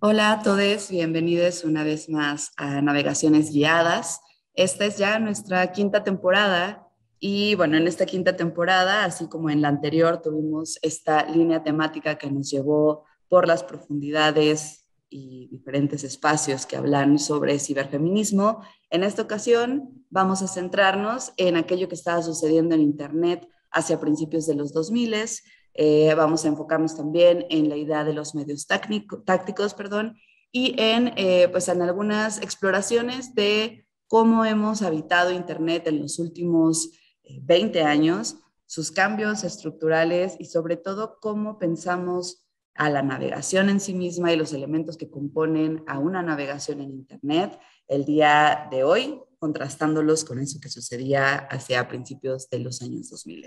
Hola a todos, bienvenidos una vez más a Navegaciones Guiadas. Esta es ya nuestra quinta temporada y bueno, en esta quinta temporada, así como en la anterior, tuvimos esta línea temática que nos llevó por las profundidades y diferentes espacios que hablan sobre ciberfeminismo. En esta ocasión vamos a centrarnos en aquello que estaba sucediendo en Internet hacia principios de los 2000. Vamos a enfocarnos también en la idea de los medios tácticos, perdón, y pues en algunas exploraciones de cómo hemos habitado Internet en los últimos 20 años, sus cambios estructurales y sobre todo cómo pensamos a la navegación en sí misma y los elementos que componen a una navegación en Internet el día de hoy, contrastándolos con eso que sucedía hacia principios de los años 2000.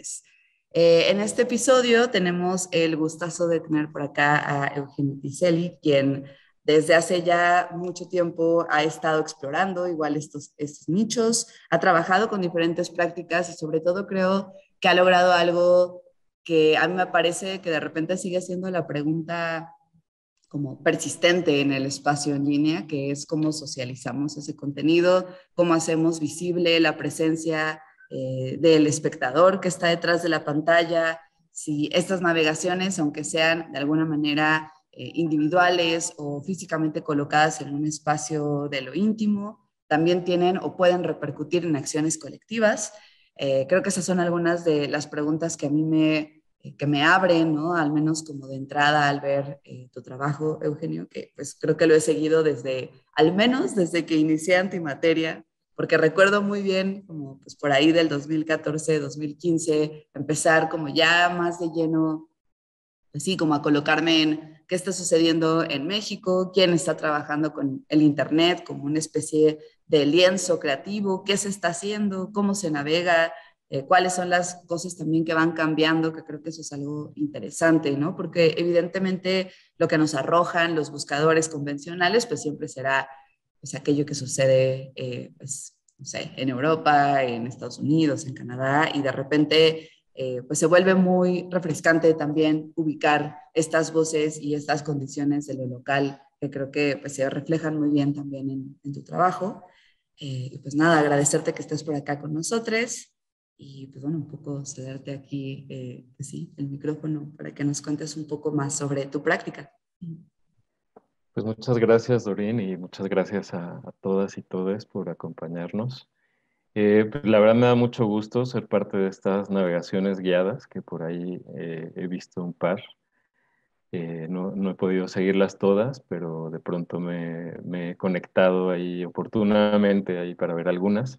En este episodio tenemos el gustazo de tener por acá a Eugenio Piselli, quien desde hace ya mucho tiempo ha estado explorando igual estos nichos, ha trabajado con diferentes prácticas y sobre todo creo que ha logrado algo que a mí me parece que de repente sigue siendo la pregunta como persistente en el espacio en línea, que es cómo socializamos ese contenido, cómo hacemos visible la presencia del espectador que está detrás de la pantalla, si estas navegaciones, aunque sean de alguna manera individuales o físicamente colocadas en un espacio de lo íntimo, también tienen o pueden repercutir en acciones colectivas. Creo que esas son algunas de las preguntas que me abren, ¿no? Al menos como de entrada al ver tu trabajo, Eugenio, que pues creo que lo he seguido desde, al menos desde que inicié Antimateria, porque recuerdo muy bien como pues por ahí del 2014, 2015, empezar como ya más de lleno, así como a colocarme en qué está sucediendo en México, quién está trabajando con el Internet como una especie de lienzo creativo, qué se está haciendo, cómo se navega, cuáles son las cosas también que van cambiando, que creo que eso es algo interesante, ¿no? Porque evidentemente lo que nos arrojan los buscadores convencionales, pues siempre será pues, aquello que sucede, pues, no sé, en Europa, en Estados Unidos, en Canadá, y de repente pues se vuelve muy refrescante también ubicar estas voces y estas condiciones de lo local, que creo que pues, se reflejan muy bien también en tu trabajo. Y pues nada, agradecerte que estés por acá con nosotros y pues bueno, un poco cederte aquí, pues sí, el micrófono para que nos cuentes un poco más sobre tu práctica. Pues muchas gracias, Dorín, y muchas gracias a todas y todes por acompañarnos. Pues, la verdad me da mucho gusto ser parte de estas navegaciones guiadas, que por ahí he visto un par. No he podido seguirlas todas, pero de pronto me he conectado ahí oportunamente ahí para ver algunas.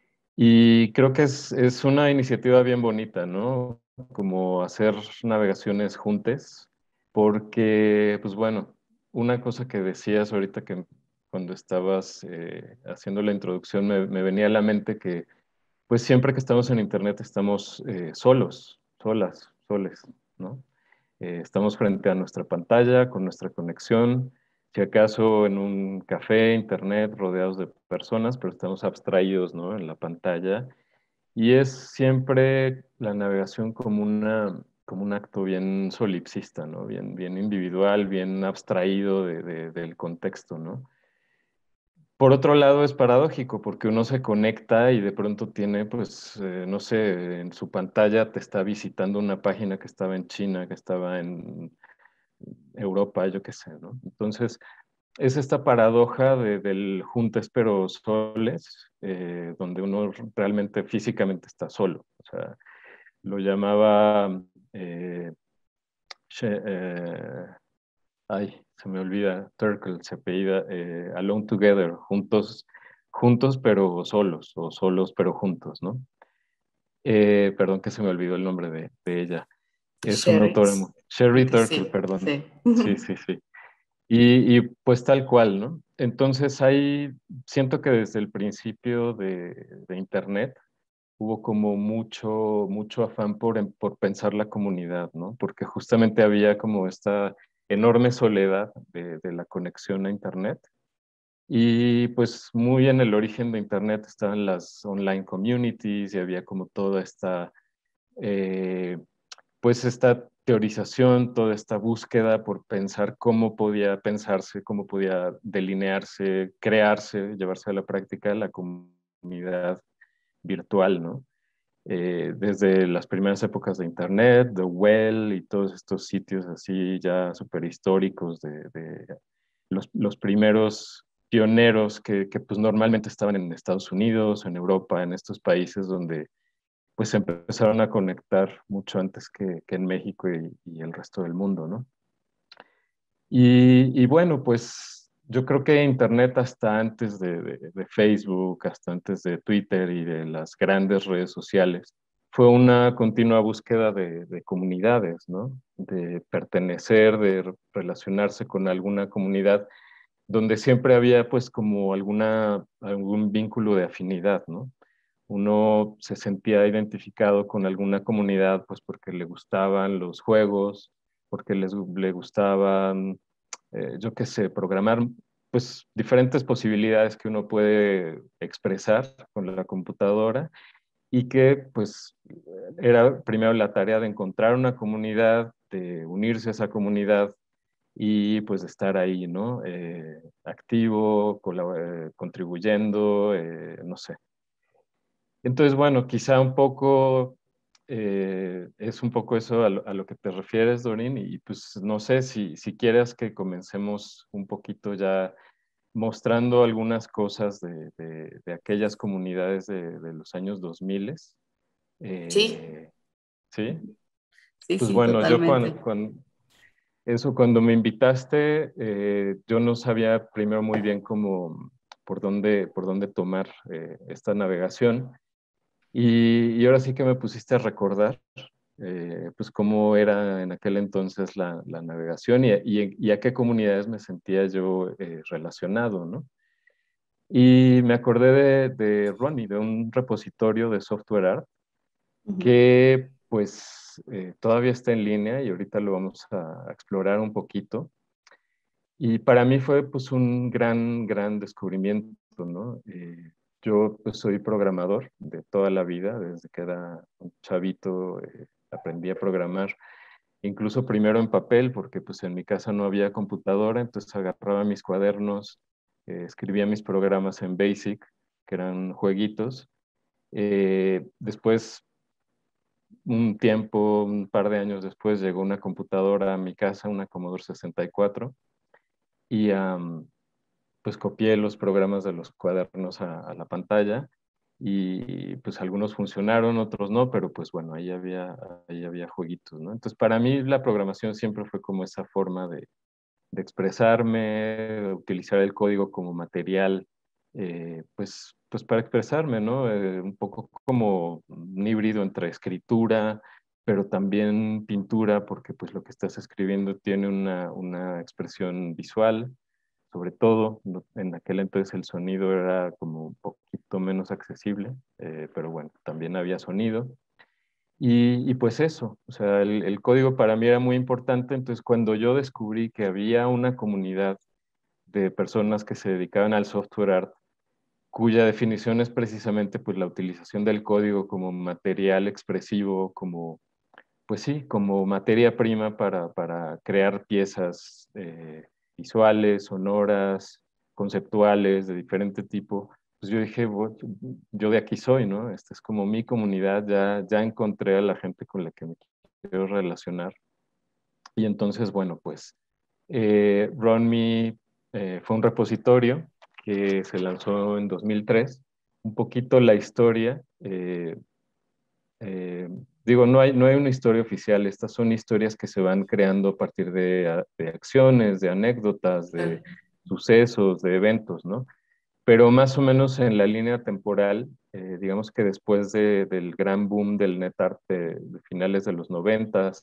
Y creo que es una iniciativa bien bonita, ¿no? Como hacer navegaciones juntas, porque, pues bueno, una cosa que decías ahorita que cuando estabas haciendo la introducción me venía a la mente que, pues siempre que estamos en Internet estamos solos, solas, soles, ¿no? Estamos frente a nuestra pantalla, con nuestra conexión, si acaso en un café, Internet, rodeados de personas, pero estamos abstraídos, ¿no? En la pantalla. Y es siempre la navegación como un acto bien solipsista, ¿no? Bien individual, bien abstraído del contexto, ¿no? Por otro lado, es paradójico porque uno se conecta y de pronto tiene, pues, no sé, en su pantalla te está visitando una página que estaba en China, que estaba en Europa, yo qué sé, ¿no? Entonces, es esta paradoja del juntes pero soles, donde uno realmente físicamente está solo. O sea, lo llamaba, eh, She- eh, ay, se me olvida, Turkle se apellida, Alone Together, juntos, juntos pero solos, o solos pero juntos, ¿no? Perdón que se me olvidó el nombre de ella. Es una autora, Sherry, creo Sherry que Turkle, sí, perdón. sí. Sí, sí, sí. Y pues tal cual, ¿no? Entonces ahí siento que desde el principio de Internet hubo como mucho afán por pensar la comunidad, ¿no? Porque justamente había como esta enorme soledad de la conexión a Internet. Y pues muy en el origen de Internet estaban las online communities y había como toda esta, eh, pues esta teorización, toda esta búsqueda por pensar cómo podía pensarse, cómo podía delinearse, crearse, llevarse a la práctica la comunidad virtual, ¿no? Desde las primeras épocas de Internet, The Well y todos estos sitios así ya súper históricos de los primeros pioneros que pues normalmente estaban en Estados Unidos, en Europa, en estos países donde pues se empezaron a conectar mucho antes que en México y el resto del mundo, ¿no? Y bueno, pues yo creo que Internet hasta antes de Facebook, hasta antes de Twitter y de las grandes redes sociales, fue una continua búsqueda de comunidades, ¿no? De pertenecer, de relacionarse con alguna comunidad donde siempre había pues como algún vínculo de afinidad, ¿no? Uno se sentía identificado con alguna comunidad pues porque le gustaban los juegos, porque le gustaban, yo qué sé, programar pues diferentes posibilidades que uno puede expresar con la computadora y que pues era primero la tarea de encontrar una comunidad, de unirse a esa comunidad y pues de estar ahí, ¿no? Activo, contribuyendo, no sé. Entonces, bueno, quizá un poco es un poco eso a lo que te refieres, Dorin, y pues no sé si quieres que comencemos un poquito ya mostrando algunas cosas de aquellas comunidades de los años 2000. Sí, Eh, ¿Sí? sí, Pues sí, bueno, yo totalmente. cuando me invitaste, yo no sabía primero muy bien cómo, por dónde tomar esta navegación. Y ahora sí que me pusiste a recordar, pues cómo era en aquel entonces la navegación y a qué comunidades me sentía yo relacionado, ¿no? Y me acordé de Ronnie, de un repositorio de software art Ujú. que pues todavía está en línea y ahorita lo vamos a explorar un poquito. Y para mí fue pues un gran descubrimiento, ¿no? Yo pues soy programador de toda la vida, desde que era un chavito aprendí a programar, incluso primero en papel, porque pues en mi casa no había computadora, entonces agarraba mis cuadernos, escribía mis programas en BASIC, que eran jueguitos. Después, un tiempo, un par de años después, llegó una computadora a mi casa, una Commodore 64, y pues copié los programas de los cuadernos a la pantalla y pues algunos funcionaron, otros no, pero pues bueno, ahí había jueguitos, ¿no? Entonces para mí la programación siempre fue como esa forma de expresarme, de utilizar el código como material, pues para expresarme, ¿no? Un poco como un híbrido entre escritura, pero también pintura, porque pues lo que estás escribiendo tiene una expresión visual sobre todo. En aquel entonces el sonido era como un poquito menos accesible, pero bueno, también había sonido. Y pues eso, o sea, el código para mí era muy importante, entonces cuando yo descubrí que había una comunidad de personas que se dedicaban al software art, cuya definición es precisamente pues la utilización del código como material expresivo, como, pues sí, como materia prima para crear piezas visuales, sonoras, conceptuales, de diferente tipo. Pues yo dije, yo de aquí soy, ¿no? Esta es como mi comunidad, ya encontré a la gente con la que me quiero relacionar. Y entonces, bueno, pues RunMe fue un repositorio que se lanzó en 2003. Un poquito la historia. Eh, Digo, no hay una historia oficial, estas son historias que se van creando a partir de acciones, de anécdotas, de sucesos, de eventos, ¿no? Pero más o menos en la línea temporal, digamos que después del gran boom del NetArt de finales de los noventas,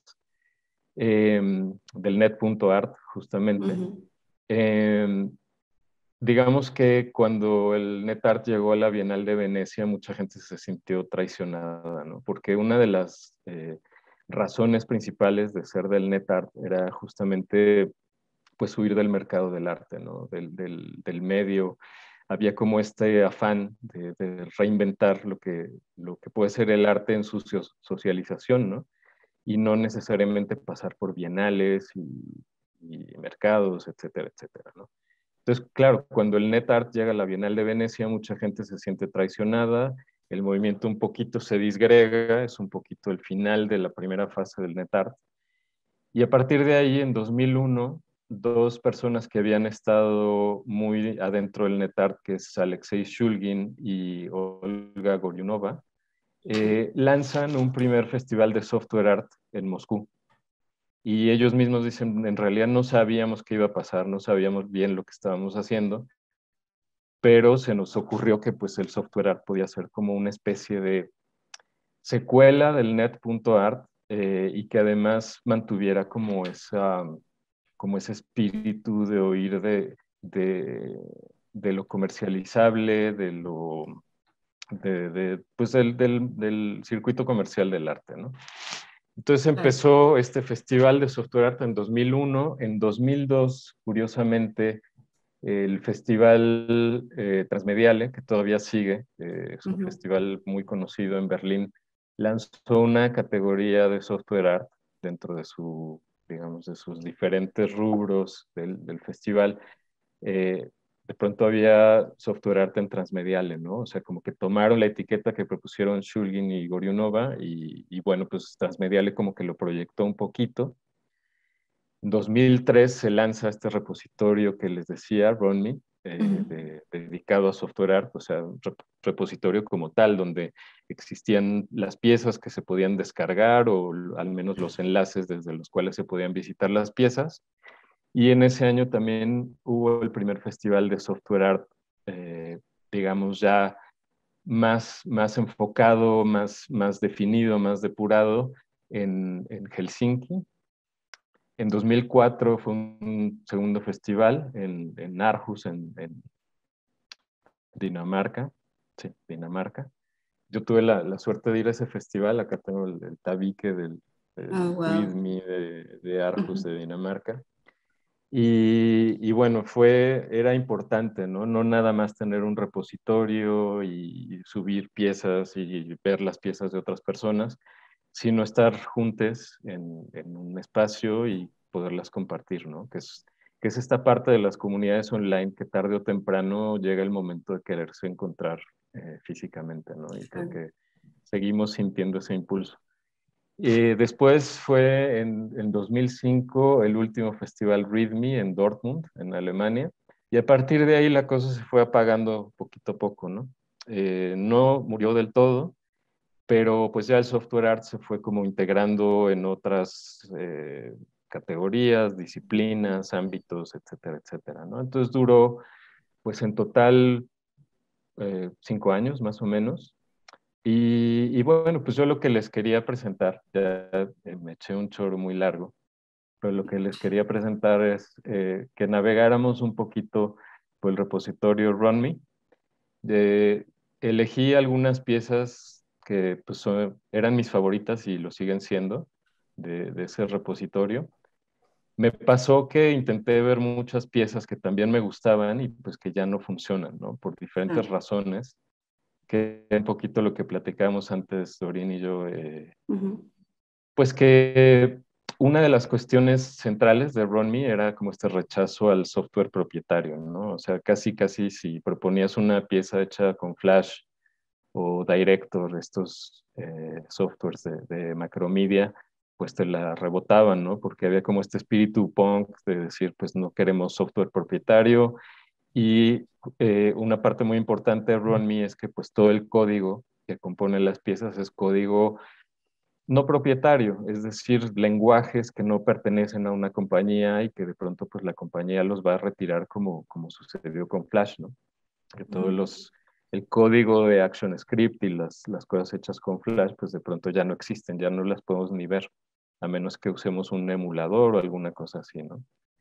del net.art justamente, Ujú. eh, digamos que cuando el NetArt llegó a la Bienal de Venecia, mucha gente se sintió traicionada, ¿no? Porque una de las razones principales de ser del NetArt era justamente pues huir del mercado del arte, ¿no? Del medio. Había como este afán de reinventar lo que puede ser el arte en su socialización, ¿no? y no necesariamente pasar por bienales y mercados, etcétera, etcétera, ¿no? Entonces, claro, cuando el NetArt llega a la Bienal de Venecia, mucha gente se siente traicionada, el movimiento un poquito se disgrega, es un poquito el final de la primera fase del NetArt. Y a partir de ahí, en 2001, dos personas que habían estado muy adentro del NetArt, que es Alexei Shulgin y Olga Goryunova, lanzan un primer festival de software art en Moscú. Y ellos mismos dicen, en realidad no sabíamos qué iba a pasar, no sabíamos bien lo que estábamos haciendo, pero se nos ocurrió que pues el software art podía ser como una especie de secuela del net.art, y que además mantuviera como ese espíritu de oír de lo comercializable, pues del circuito comercial del arte, ¿no? Entonces Claro. empezó este festival de software arte en 2001. En 2002, curiosamente, el festival Transmediale, que todavía sigue, es un Ujú. festival muy conocido en Berlín, lanzó una categoría de software art dentro de digamos, de sus diferentes rubros del festival. eh, de pronto había software arte en Transmediale, ¿no? O sea, como que tomaron la etiqueta que propusieron Shulgin y Goryunova y bueno, pues Transmediale como que lo proyectó un poquito. En 2003 se lanza este repositorio que les decía, RunMe, Ujú. dedicado a software art, o sea, un repositorio como tal, donde existían las piezas que se podían descargar o al menos los enlaces desde los cuales se podían visitar las piezas. Y en ese año también hubo el primer festival de software art, digamos, ya más enfocado, más definido, más depurado en Helsinki. En 2004 fue un segundo festival en Aarhus, en Dinamarca. Sí, Dinamarca. Yo tuve la suerte de ir a ese festival. Acá tengo el tabique Oh, del wow. README de Aarhus, Ujú. de Dinamarca. Y bueno, era importante, ¿no? No nada más tener un repositorio y subir piezas y ver las piezas de otras personas, sino estar juntos en un espacio y poderlas compartir, ¿no? Que es esta parte de las comunidades online que tarde o temprano llega el momento de quererse encontrar físicamente, ¿no? Y creo Claro. que seguimos sintiendo ese impulso. Después fue en 2005 el último festival README en Dortmund, en Alemania, y a partir de ahí la cosa se fue apagando poquito a poco, ¿no? No murió del todo, pero pues ya el software art se fue como integrando en otras categorías, disciplinas, ámbitos, etcétera, etcétera, ¿no? Entonces duró pues en total 5 años más o menos. Y bueno, pues yo lo que les quería presentar, ya me eché un choro muy largo, pero lo que les quería presentar es que navegáramos un poquito por el repositorio RunMe. De, Elegí algunas piezas que pues, eran mis favoritas y lo siguen siendo de ese repositorio. Me pasó que intenté ver muchas piezas que también me gustaban y pues que ya no funcionan, ¿no? Por diferentes Claro. razones, que es un poquito lo que platicábamos antes, Dorín y yo, Ujú. pues que una de las cuestiones centrales de RunMe era como este rechazo al software propietario, ¿no? O sea, casi, casi si proponías una pieza hecha con Flash o Director, estos softwares de Macromedia, pues te la rebotaban, ¿no? Porque había como este espíritu punk de decir, pues no queremos software propietario. Y una parte muy importante de RunMe es que pues todo el código que compone las piezas es código no propietario, es decir, lenguajes que no pertenecen a una compañía y que de pronto pues la compañía los va a retirar como sucedió con Flash, ¿no? Que Ujú. el código de ActionScript y las cosas hechas con Flash pues de pronto ya no existen, ya no las podemos ni ver, a menos que usemos un emulador o alguna cosa así, ¿no?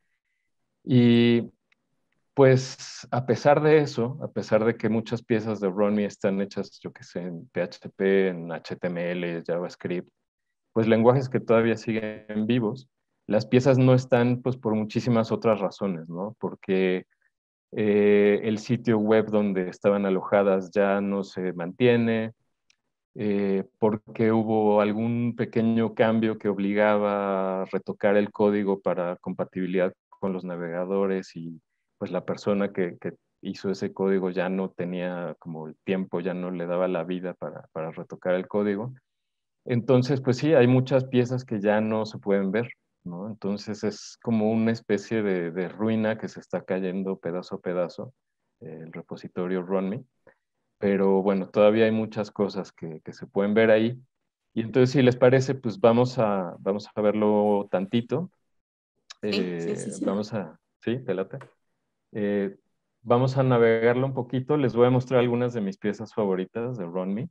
Y pues a pesar de eso, a pesar de que muchas piezas de RunMe están hechas, yo que sé, en PHP, en HTML, JavaScript, pues lenguajes que todavía siguen vivos. Las piezas no están pues por muchísimas otras razones, ¿no? Porque el sitio web donde estaban alojadas ya no se mantiene, porque hubo algún pequeño cambio que obligaba a retocar el código para compatibilidad con los navegadores y pues la persona que hizo ese código ya no tenía como el tiempo, ya no le daba la vida para retocar el código. Entonces, pues sí, hay muchas piezas que ya no se pueden ver, ¿no? Entonces es como una especie de ruina que se está cayendo pedazo a pedazo, el repositorio RunMe. Pero bueno, todavía hay muchas cosas que se pueden ver ahí. Y entonces, si les parece, pues vamos a verlo tantito. Sí, sí, sí, sí. Vamos a, sí, te late. Eh, Vamos a navegarlo un poquito. Les voy a mostrar algunas de mis piezas favoritas de RunMe.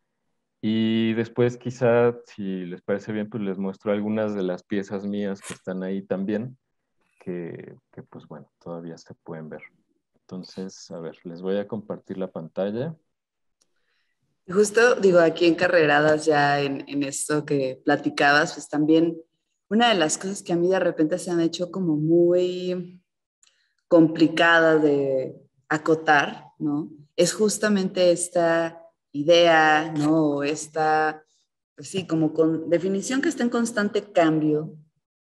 Y después quizá, si les parece bien, pues les muestro algunas de las piezas mías que están ahí también, pues bueno, todavía se pueden ver. Entonces, a ver, les voy a compartir la pantalla. Justo, digo, aquí encarreradas ya en esto que platicabas, pues también una de las cosas que a mí de repente se han hecho como muy complicada de acotar, ¿no? Es justamente esta idea, ¿no? O esta, pues sí, como con definición que está en constante cambio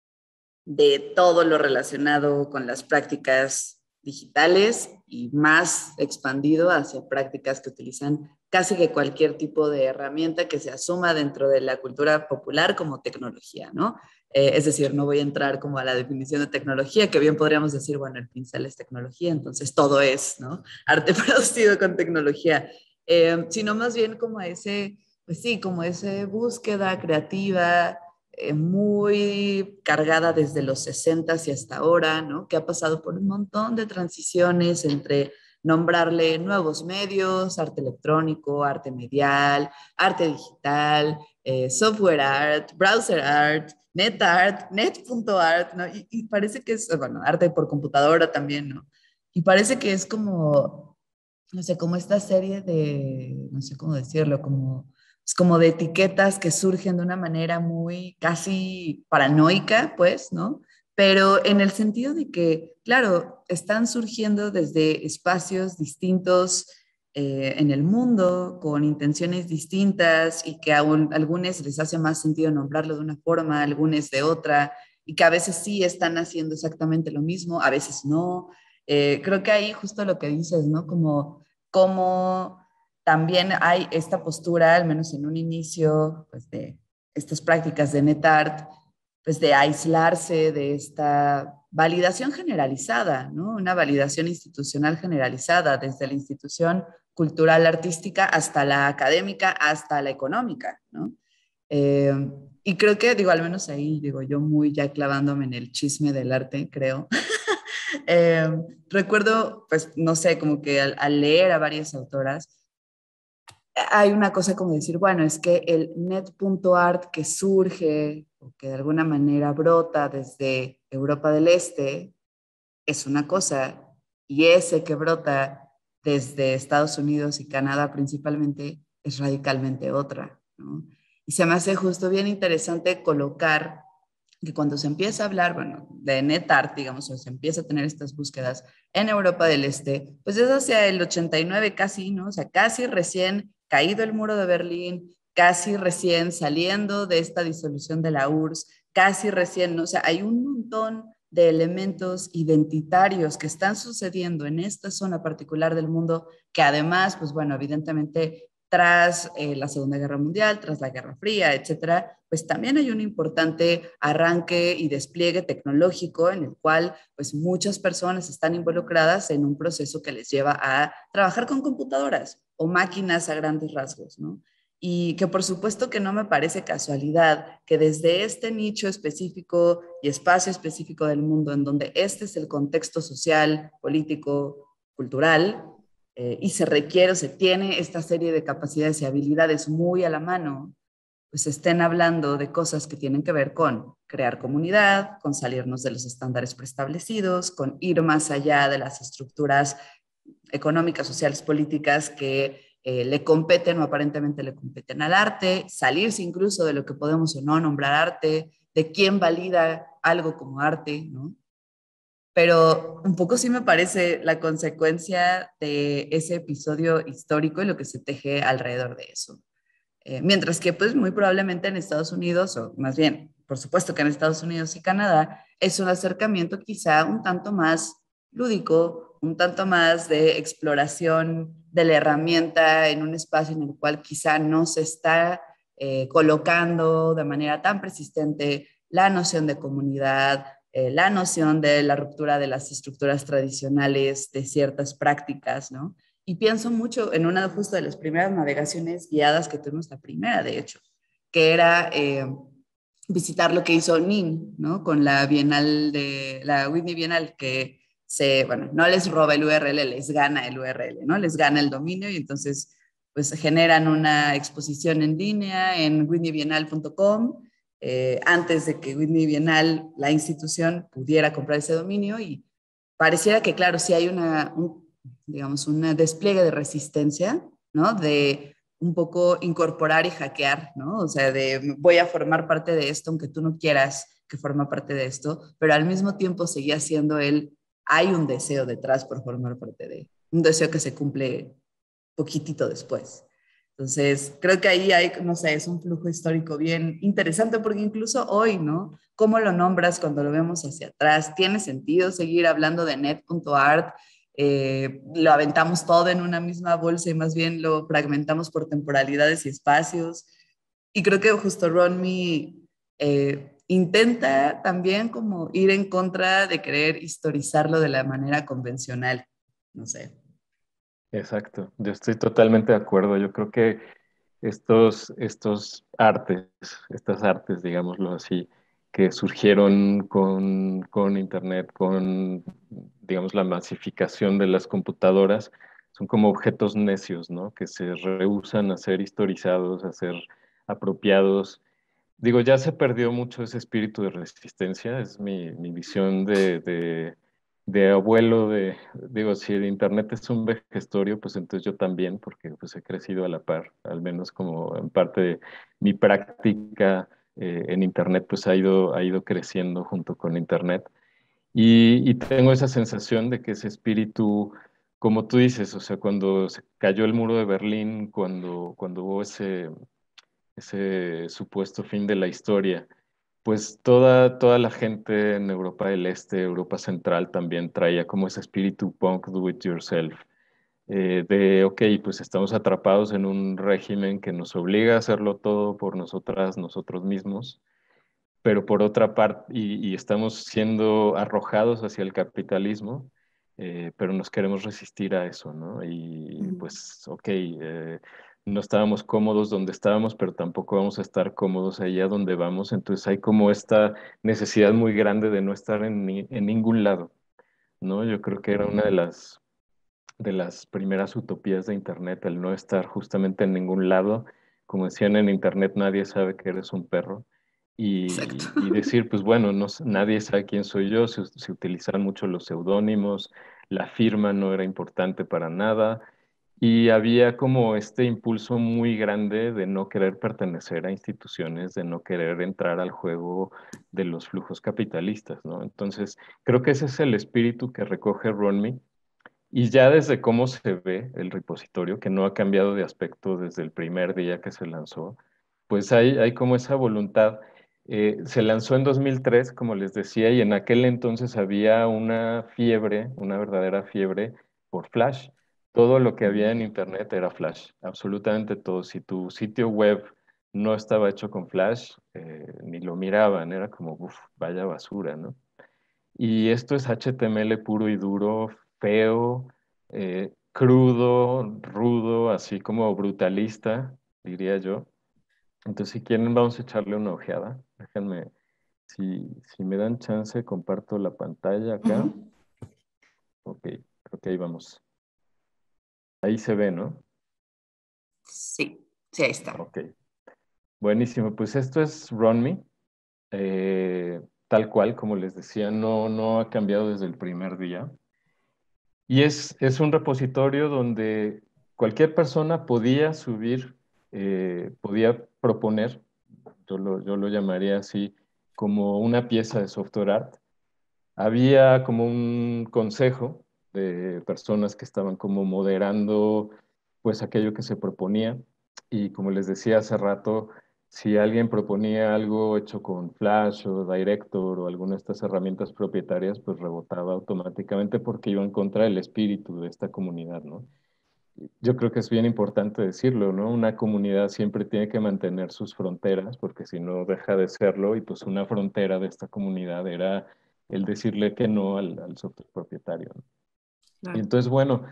de todo lo relacionado con las prácticas digitales y más expandido hacia prácticas que utilizan casi que cualquier tipo de herramienta que se asuma dentro de la cultura popular como tecnología, ¿no? Es decir, no voy a entrar como a la definición de tecnología, que bien podríamos decir, bueno, el pincel es tecnología, entonces todo es, ¿no? Arte producido con tecnología, sino más bien como ese, pues sí, como esa búsqueda creativa, muy cargada desde los 60 y hasta ahora, ¿no? Que ha pasado por un montón de transiciones entre nombrarle nuevos medios, arte electrónico, arte medial, arte digital, software art, browser art, net art, net.art, ¿no? Y parece que es, bueno, arte por computadora también, ¿no? Y parece que es como, no sé, como esta serie de, no sé cómo decirlo, como es como de etiquetas que surgen de una manera muy casi paranoica, pues, ¿no? Pero en el sentido de que, claro, están surgiendo desde espacios distintos en el mundo, con intenciones distintas y que a algunos les hace más sentido nombrarlo de una forma, a algunos de otra, y que a veces sí están haciendo exactamente lo mismo, a veces no. Creo que ahí justo lo que dices, ¿no? Como también hay esta postura, al menos en un inicio, pues de estas prácticas de NetArt, pues de aislarse de esta validación generalizada, ¿no? Una validación institucional generalizada, desde la institución cultural artística hasta la académica, hasta la económica, ¿no? Eh, y creo que, digo, al menos ahí, digo, yo muy ya clavándome en el chisme del arte, creo. eh, Recuerdo, pues, no sé, como que al leer a varias autoras, hay una cosa como decir, bueno, es que el net.art que surge o que de alguna manera brota desde Europa del Este es una cosa y ese que brota desde Estados Unidos y Canadá principalmente es radicalmente otra, ¿no? Y se me hace justo bien interesante colocar que cuando se empieza a hablar, bueno, de NetArt, digamos, o se empieza a tener estas búsquedas en Europa del Este, pues es hacia el 89 casi, ¿no? O sea, casi recién caído el muro de Berlín, casi recién saliendo de esta disolución de la URSS, casi recién, ¿no? O sea, hay un montón de elementos identitarios que están sucediendo en esta zona particular del mundo, que además, pues bueno, evidentemente tras la Segunda Guerra Mundial, tras la Guerra Fría, etcétera, pues también hay un importante arranque y despliegue tecnológico en el cual pues muchas personas están involucradas en un proceso que les lleva a trabajar con computadoras o máquinas a grandes rasgos, ¿no? Y que por supuesto que no me parece casualidad que desde este nicho específico y espacio específico del mundo, en donde este es el contexto social, político, cultural, y se requiere o se tiene esta serie de capacidades y habilidades muy a la mano, pues estén hablando de cosas que tienen que ver con crear comunidad, con salirnos de los estándares preestablecidos, con ir más allá de las estructuras económicas, sociales, políticas que le competen o aparentemente le competen al arte, salirse incluso de lo que podemos o no nombrar arte, de quién valida algo como arte, ¿no? Pero un poco sí me parece la consecuencia de ese episodio histórico y lo que se teje alrededor de eso. Mientras que pues muy probablemente en Estados Unidos, o más bien, por supuesto que en Estados Unidos y Canadá, es un acercamiento quizá un tanto más lúdico, un tanto más de exploración de la herramienta en un espacio en el cual quizá no se está colocando de manera tan persistente la noción de comunidad, la noción de la ruptura de las estructuras tradicionales de ciertas prácticas, ¿no? Y pienso mucho en una justo de las primeras navegaciones guiadas que tuvimos, la primera de hecho, que era visitar lo que hizo Nin, ¿no? Con la Bienal de la Whitney Bienal, que bueno, no les roba el URL, les gana el URL, ¿no? Les gana el dominio y entonces pues generan una exposición en línea en whitneybienal.com antes de que Whitney Bienal, la institución, pudiera comprar ese dominio y pareciera que, claro, sí hay digamos, un despliegue de resistencia, ¿no? De un poco incorporar y hackear, ¿no? O sea, de voy a formar parte de esto, aunque tú no quieras que forma parte de esto, pero al mismo tiempo seguía siendo él, hay un deseo detrás por formar parte de, un deseo que se cumple poquitito después. Entonces, creo que ahí hay, no sé, es un flujo histórico bien interesante porque incluso hoy, ¿no? ¿Cómo lo nombras cuando lo vemos hacia atrás? ¿Tiene sentido seguir hablando de net.art? Lo aventamos todo en una misma bolsa y más bien lo fragmentamos por temporalidades y espacios. Y creo que justo Ronmi intenta también como ir en contra de querer historizarlo de la manera convencional. No sé. Exacto, yo estoy totalmente de acuerdo. Yo creo que estos artes, estas artes, digámoslo así, que surgieron con Internet, con, digamos, la masificación de las computadoras, son como objetos necios, ¿no? Que se rehúsan a ser historizados, a ser apropiados. Digo, ya se perdió mucho ese espíritu de resistencia, es mi visión de abuelo, digo, si el Internet es un vejestorio, pues entonces yo también, porque pues he crecido a la par, al menos como en parte de mi práctica en Internet, pues ha ido creciendo junto con Internet. Y tengo esa sensación de que ese espíritu, como tú dices, o sea, cuando se cayó el muro de Berlín, cuando hubo ese supuesto fin de la historia, pues toda la gente en Europa del Este, Europa Central también traía como ese espíritu punk do it yourself, ok, pues estamos atrapados en un régimen que nos obliga a hacerlo todo por nosotras, nosotros mismos, pero por otra parte, y estamos siendo arrojados hacia el capitalismo, pero nos queremos resistir a eso, ¿no? Y Ujú. pues, ok, no estábamos cómodos donde estábamos, pero tampoco vamos a estar cómodos allá donde vamos, entonces hay como esta necesidad muy grande de no estar en ningún lado, ¿no? Yo creo que era una de las primeras utopías de Internet, el no estar justamente en ningún lado. Como decían en Internet, nadie sabe que eres un perro. Exacto. Y decir, pues bueno, no, nadie sabe quién soy yo, se utilizaban mucho los seudónimos, la firma no era importante para nada. Y había como este impulso muy grande de no querer pertenecer a instituciones, de no querer entrar al juego de los flujos capitalistas, ¿no? Entonces, creo que ese es el espíritu que recoge Ronmi y ya desde cómo se ve el repositorio, que no ha cambiado de aspecto desde el primer día que se lanzó, pues hay como esa voluntad. Se lanzó en 2003, como les decía, y en aquel entonces había una fiebre, una verdadera fiebre por Flash. Todo lo que había en Internet era Flash, absolutamente todo. Si tu sitio web no estaba hecho con Flash, ni lo miraban, era como, uff, vaya basura, ¿no? Y esto es HTML puro y duro, feo, crudo, rudo, así como brutalista, diría yo. Entonces, si quieren, vamos a echarle una ojeada. Déjenme, si me dan chance, comparto la pantalla acá. Ujú. Ok, creo que ahí vamos. Ahí se ve, ¿no? Sí, sí, ahí está. Ok, buenísimo. Pues esto es RunMe. Tal cual, como les decía, no ha cambiado desde el primer día. Y es un repositorio donde cualquier persona podía subir, podía proponer, yo lo llamaría así, como una pieza de software art. Había como un consejo de personas que estaban como moderando pues aquello que se proponía. Y como les decía hace rato, si alguien proponía algo hecho con Flash o Director o alguna de estas herramientas propietarias, pues rebotaba automáticamente porque iba en contra del espíritu de esta comunidad, ¿no? Yo creo que es bien importante decirlo, ¿no? Una comunidad siempre tiene que mantener sus fronteras, porque si no deja de serlo, y pues una frontera de esta comunidad era el decirle que no al software propietario, ¿no? Y Claro. entonces, bueno,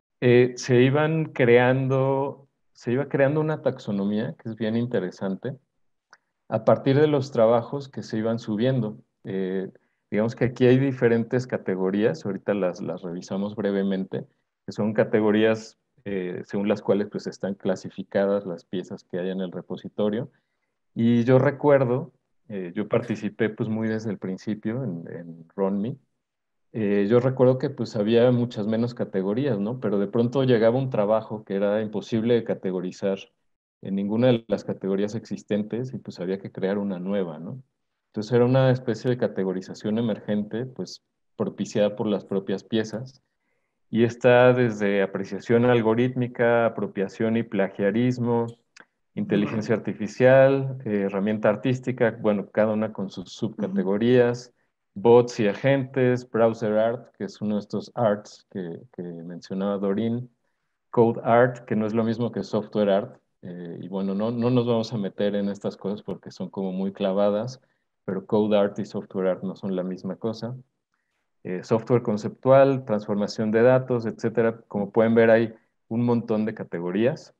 se iba creando una taxonomía que es bien interesante a partir de los trabajos que se iban subiendo. Digamos que aquí hay diferentes categorías, ahorita las revisamos brevemente, que son categorías según las cuales pues están clasificadas las piezas que hay en el repositorio. Y yo recuerdo, yo participé pues muy desde el principio en RunMe. Yo recuerdo que pues había muchas menos categorías, ¿no? Pero de pronto llegaba un trabajo que era imposible de categorizar en ninguna de las categorías existentes y pues había que crear una nueva, ¿no? Entonces era una especie de categorización emergente, pues propiciada por las propias piezas y está desde apreciación algorítmica, apropiación y plagiarismo, Wow. inteligencia artificial, herramienta artística, bueno, cada una con sus subcategorías, bots y agentes, browser art, que es uno de estos arts que mencionaba Dorin, code art, que no es lo mismo que software art, y bueno, no nos vamos a meter en estas cosas porque son como muy clavadas, pero code art y software art no son la misma cosa. Software conceptual, transformación de datos, etcétera. Como pueden ver, hay un montón de categorías.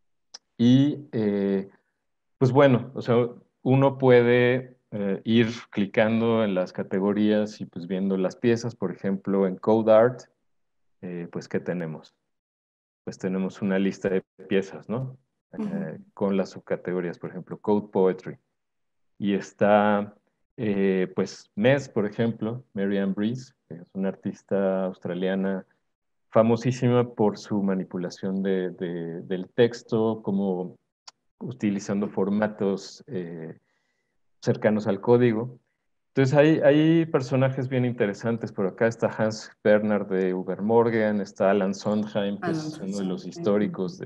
Y pues bueno, o sea, uno puede ir clicando en las categorías y pues viendo las piezas. Por ejemplo, en Code Art, pues ¿qué tenemos? Pues tenemos una lista de piezas, ¿no? Con las subcategorías, por ejemplo, Code Poetry. Y está, pues, Mess, por ejemplo, Marianne Breeze, que es una artista australiana famosísima por su manipulación del texto, como utilizando formatos cercanos al código. Entonces hay personajes bien interesantes. Por acá está Hans Bernhard de Ubermorgen, está Alan Sondheim, que Alan es uno de los Sonsson. históricos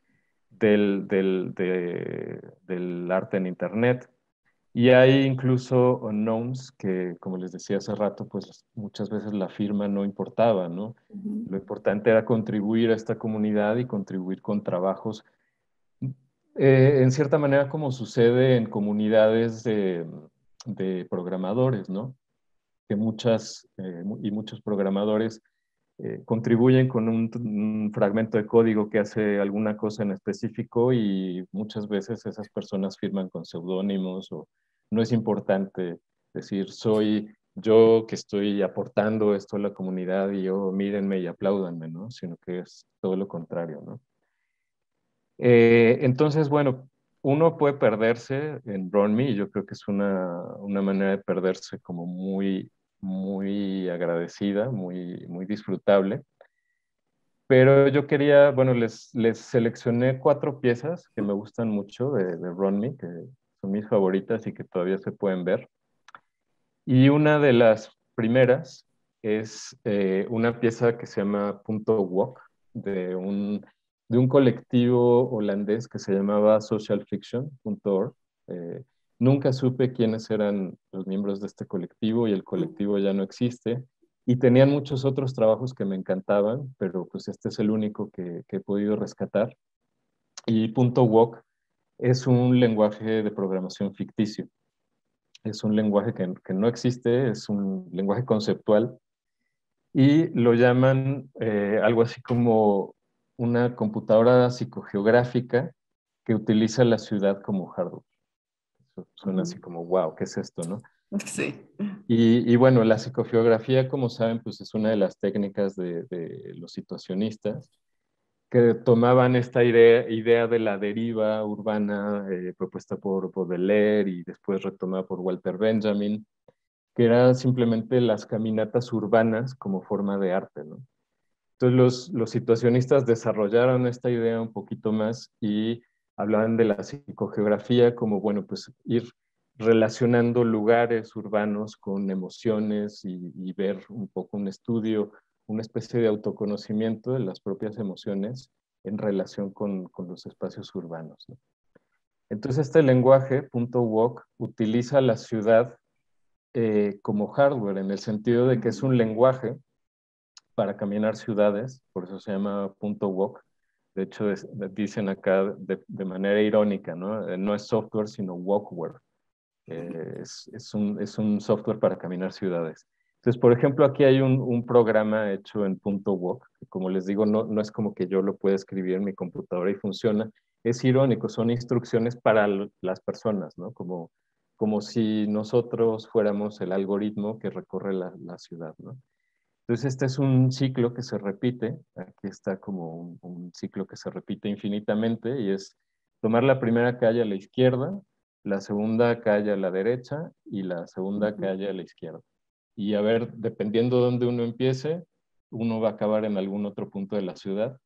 del arte en Internet. Y hay incluso unknowns que, como les decía hace rato, pues muchas veces la firma no importaba, ¿no? Ujú. Lo importante era contribuir a esta comunidad y contribuir con trabajos en cierta manera como sucede en comunidades de programadores, ¿no? Que y muchos programadores contribuyen con un fragmento de código que hace alguna cosa en específico y muchas veces esas personas firman con seudónimos o no es importante decir soy yo que estoy aportando esto a la comunidad y yo mírenme y apláudanme, ¿no? Sino que es todo lo contrario, ¿no? Entonces, bueno, uno puede perderse en RunMe y yo creo que es una manera de perderse como muy agradecida, muy disfrutable. Pero yo quería, bueno, les seleccioné 4 piezas que me gustan mucho de RunMe, que son mis favoritas y que todavía se pueden ver. Y una de las primeras es una pieza que se llama Punto Walk, de un colectivo holandés que se llamaba socialfiction.org. Nunca supe quiénes eran los miembros de este colectivo y el colectivo ya no existe. Y tenían muchos otros trabajos que me encantaban, pero pues este es el único que he podido rescatar. Y Punto Walk es un lenguaje de programación ficticio. Es un lenguaje que no existe, es un lenguaje conceptual y lo llaman algo así como una computadora psicogeográfica que utiliza la ciudad como hardware. Suena Ujú. así como, wow, ¿qué es esto, no? Sí. Y bueno, la psicogeografía, como saben, pues es una de las técnicas de los situacionistas que tomaban esta idea de la deriva urbana propuesta por Baudelaire y después retomada por Walter Benjamin, que eran simplemente las caminatas urbanas como forma de arte, ¿no? Entonces los situacionistas desarrollaron esta idea un poquito más y hablaban de la psicogeografía como, bueno, pues ir relacionando lugares urbanos con emociones y ver un poco un estudio, una especie de autoconocimiento de las propias emociones en relación con los espacios urbanos, ¿no? Entonces este lenguaje, .walk, utiliza la ciudad como hardware, en el sentido de que es un lenguaje para caminar ciudades, por eso se llama .walk. De hecho, dicen acá de manera irónica, ¿no? No es software, sino walkware. Es un software para caminar ciudades. Entonces, por ejemplo, aquí hay un programa hecho en .walk, que como les digo, no es como que yo lo pueda escribir en mi computadora y funciona. Es irónico, son instrucciones para las personas, ¿no? Como si nosotros fuéramos el algoritmo que recorre la ciudad, ¿no? Entonces, este es un ciclo que se repite. Aquí está como un ciclo que se repite infinitamente y es tomar la primera calle a la izquierda, la segunda calle a la derecha y la segunda calle a la izquierda. Y a ver, dependiendo de dónde uno empiece, uno va a acabar en algún otro punto de la ciudad.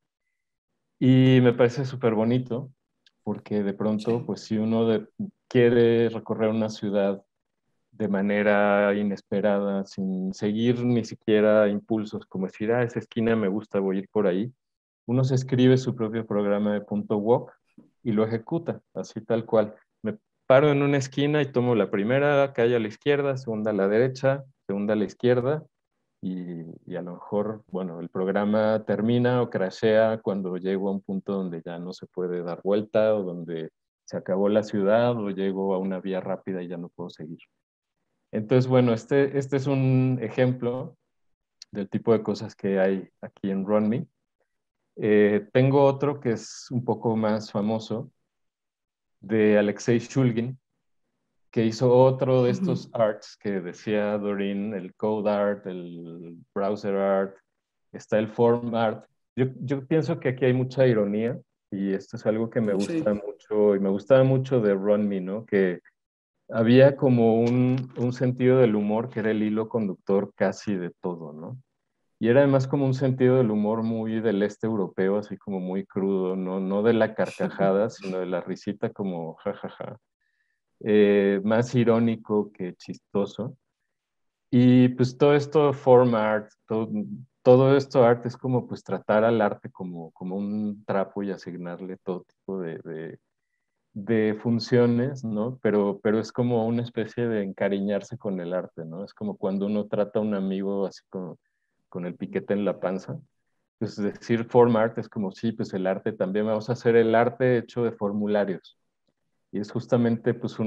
Y me parece súper bonito porque de pronto, Sí. pues si uno quiere recorrer una ciudad de manera inesperada, sin seguir ni siquiera impulsos, como decir, esa esquina me gusta, voy a ir por ahí. Uno se escribe su propio programa de .walk y lo ejecuta, así tal cual. Me paro en una esquina y tomo la primera calle a la izquierda, segunda a la derecha, segunda a la izquierda, y a lo mejor, bueno, el programa termina o crashea cuando llego a un punto donde ya no se puede dar vuelta o donde se acabó la ciudad o llego a una vía rápida y ya no puedo seguir. Entonces, bueno, este es un ejemplo del tipo de cosas que hay aquí en RunMe. Tengo otro que es un poco más famoso, de Alexei Shulgin, que hizo otro de estos Ujú. arts que decía Doreen, el code art, el browser art, está el form art. Yo pienso que aquí hay mucha ironía y esto es algo que me gusta Sí. mucho y me gustaba mucho de RunMe, ¿no? Que había como un sentido del humor que era el hilo conductor casi de todo, ¿no? Y era además como un sentido del humor muy del este europeo, así como muy crudo, no de la carcajada, sino de la risita como jajaja, más irónico que chistoso. Y pues todo esto, form art, todo esto arte es como pues tratar al arte como un trapo y asignarle todo tipo de funciones, ¿no? Pero es como una especie de encariñarse con el arte, ¿no? Es como cuando uno trata a un amigo así como con el piquete en la panza. Pues decir form art es como, sí, pues el arte también, vamos a hacer el arte hecho de formularios. Y es justamente pues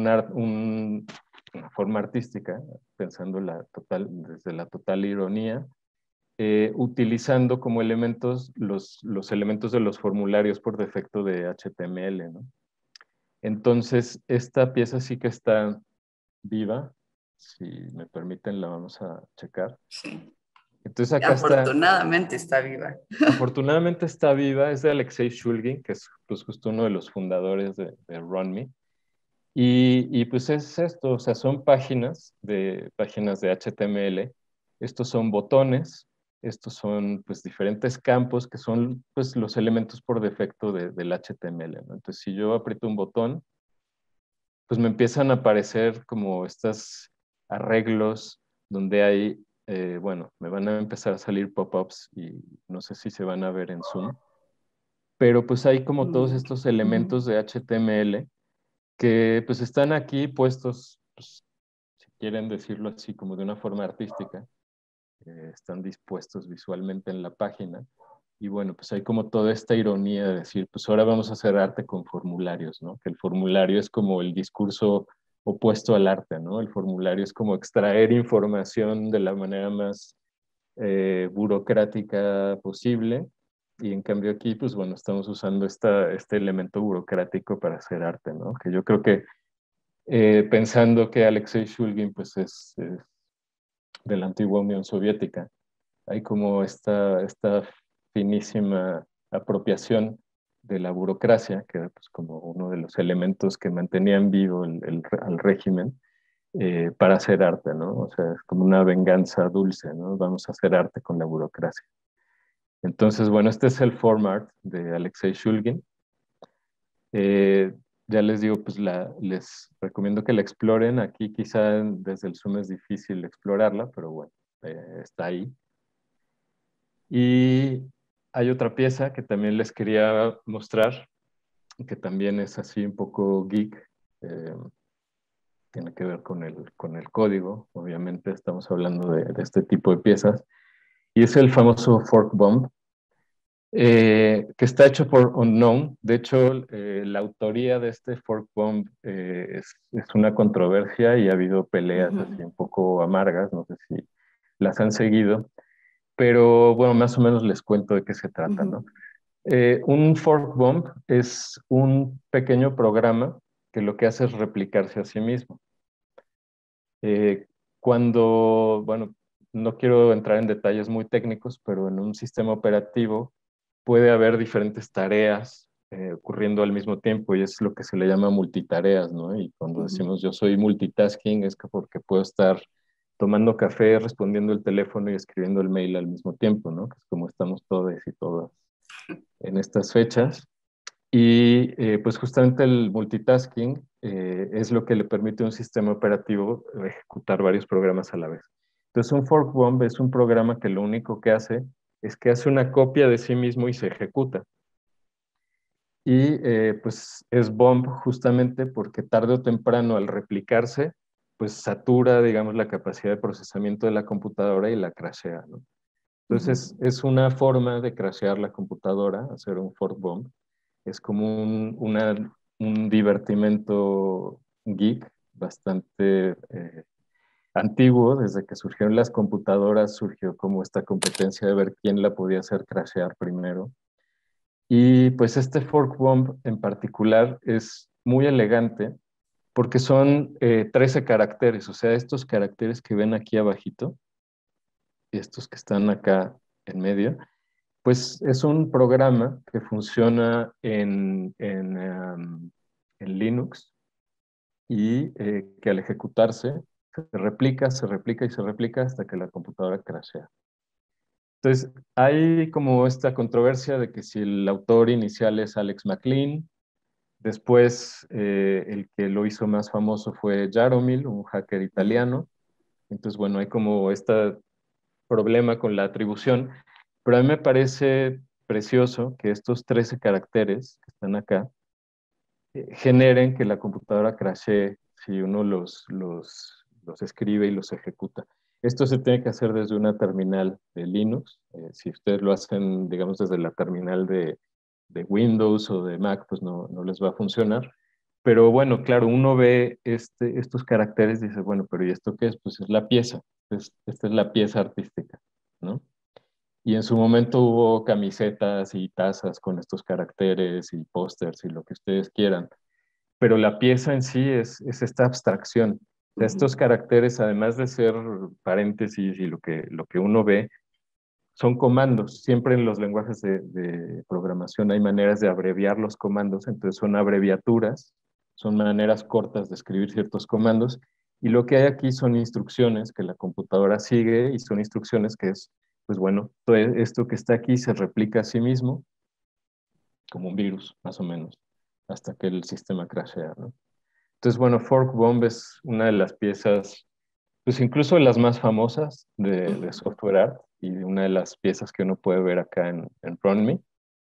una forma artística, pensando desde la total ironía, utilizando como elementos los elementos de los formularios por defecto de HTML, ¿no? Entonces, esta pieza sí que está viva. Si me permiten, la vamos a checar. Sí. Entonces, acá está, Afortunadamente está viva. afortunadamente está viva, es de Alexei Shulgin, que es pues, justo uno de los fundadores de RunMe. Y pues es esto, o sea, son páginas de HTML. Estos son botones, estos son pues diferentes campos que son pues los elementos por defecto del HTML, ¿no? Entonces, si yo aprieto un botón, pues me empiezan a aparecer como estos arreglos donde hay, bueno, me van a empezar a salir pop-ups y no sé si se van a ver en Zoom, pero pues hay como todos Mm. estos Ujú. elementos de HTML que pues están aquí puestos, pues, si quieren decirlo así como de una forma artística, están dispuestos visualmente en la página. Y bueno, pues hay como toda esta ironía de decir, pues ahora vamos a hacer arte con formularios, ¿no? Que el formulario es como el discurso opuesto al arte, ¿no? El formulario es como extraer información de la manera más burocrática posible. Y en cambio aquí, pues bueno, estamos usando este elemento burocrático para hacer arte, ¿no? Que yo creo que pensando que Alexei Shulgin, pues es de la antigua Unión Soviética, hay como esta finísima apropiación de la burocracia, que era pues como uno de los elementos que mantenían vivo al régimen, para hacer arte, ¿no? O sea, es como una venganza dulce, ¿no? Vamos a hacer arte con la burocracia. Entonces, bueno, este es el form art de Alexei Shulgin. Eh, ya les digo, pues les recomiendo que la exploren. Aquí quizá desde el Zoom es difícil explorarla, pero bueno, está ahí. Y hay otra pieza que también les quería mostrar, que también es así un poco geek. eh, Tiene que ver con el código, obviamente estamos hablando de este tipo de piezas, y es el famoso fork bomb, que está hecho por Unknown. De hecho, la autoría de este fork bomb es una controversia y ha habido peleas así Ujú, un poco amargas, no sé si las han seguido, pero bueno, más o menos les cuento de qué se trata, ¿no? ujú, Un fork bomb es un pequeño programa que lo que hace es replicarse a sí mismo. Eh, bueno, no quiero entrar en detalles muy técnicos, pero en un sistema operativo puede haber diferentes tareas ocurriendo al mismo tiempo y es lo que se le llama multitareas, ¿no? Y cuando ujú. decimos yo soy multitasking es que porque puedo estar tomando café, respondiendo el teléfono y escribiendo el mail al mismo tiempo, ¿no? Que es como estamos todos y todas en estas fechas. Y pues justamente el multitasking es lo que le permite a un sistema operativo ejecutar varios programas a la vez. Entonces un fork bomb es un programa que lo único que hace es que hace una copia de sí mismo y se ejecuta. Y pues es bomb justamente porque tarde o temprano al replicarse, pues satura, digamos, la capacidad de procesamiento de la computadora y la crashea, ¿no? Entonces, Ujú. es una forma de crashear la computadora, hacer un fork bomb. Es como un divertimento geek bastante antiguo. Desde que surgieron las computadoras, surgió como esta competencia de ver quién la podía hacer crashear primero. Y pues este fork bomb en particular es muy elegante porque son 13 caracteres, o sea, estos caracteres que ven aquí abajito y estos que están acá en medio. Pues es un programa que funciona en Linux y que al ejecutarse se replica y se replica hasta que la computadora crashea. Entonces, hay como esta controversia de que si el autor inicial es Alex McLean, después el que lo hizo más famoso fue Jaromil, un hacker Ujú. italiano. Entonces, bueno, hay como este problema con la atribución, pero a mí me parece precioso que estos 13 caracteres que están acá generen que la computadora crashee si uno los escribe y los ejecuta. Esto se tiene que hacer desde una terminal de Linux. Si ustedes lo hacen, digamos, desde la terminal de Windows o de Mac, pues no les va a funcionar. Pero bueno, claro, uno ve estos caracteres y dice, bueno, pero ¿y esto qué es? Pues es la pieza. Esta es la pieza artística, ¿no? Y en su momento hubo camisetas y tazas con estos caracteres y pósters y lo que ustedes quieran, pero la pieza en sí es esta abstracción. O sea, estos Ujú. caracteres, además de ser paréntesis y lo que uno ve, son comandos. Siempre en los lenguajes de programación hay maneras de abreviar los comandos, entonces son abreviaturas, son maneras cortas de escribir ciertos comandos, y lo que hay aquí son instrucciones que la computadora sigue y son instrucciones que es, pues bueno, todo esto que está aquí se replica a sí mismo como un virus, más o menos, hasta que el sistema crashea, ¿no? Entonces, bueno, Fork Bomb es una de las piezas, pues incluso de las más famosas de Ujú. software art y una de las piezas que uno puede ver acá en Front.me.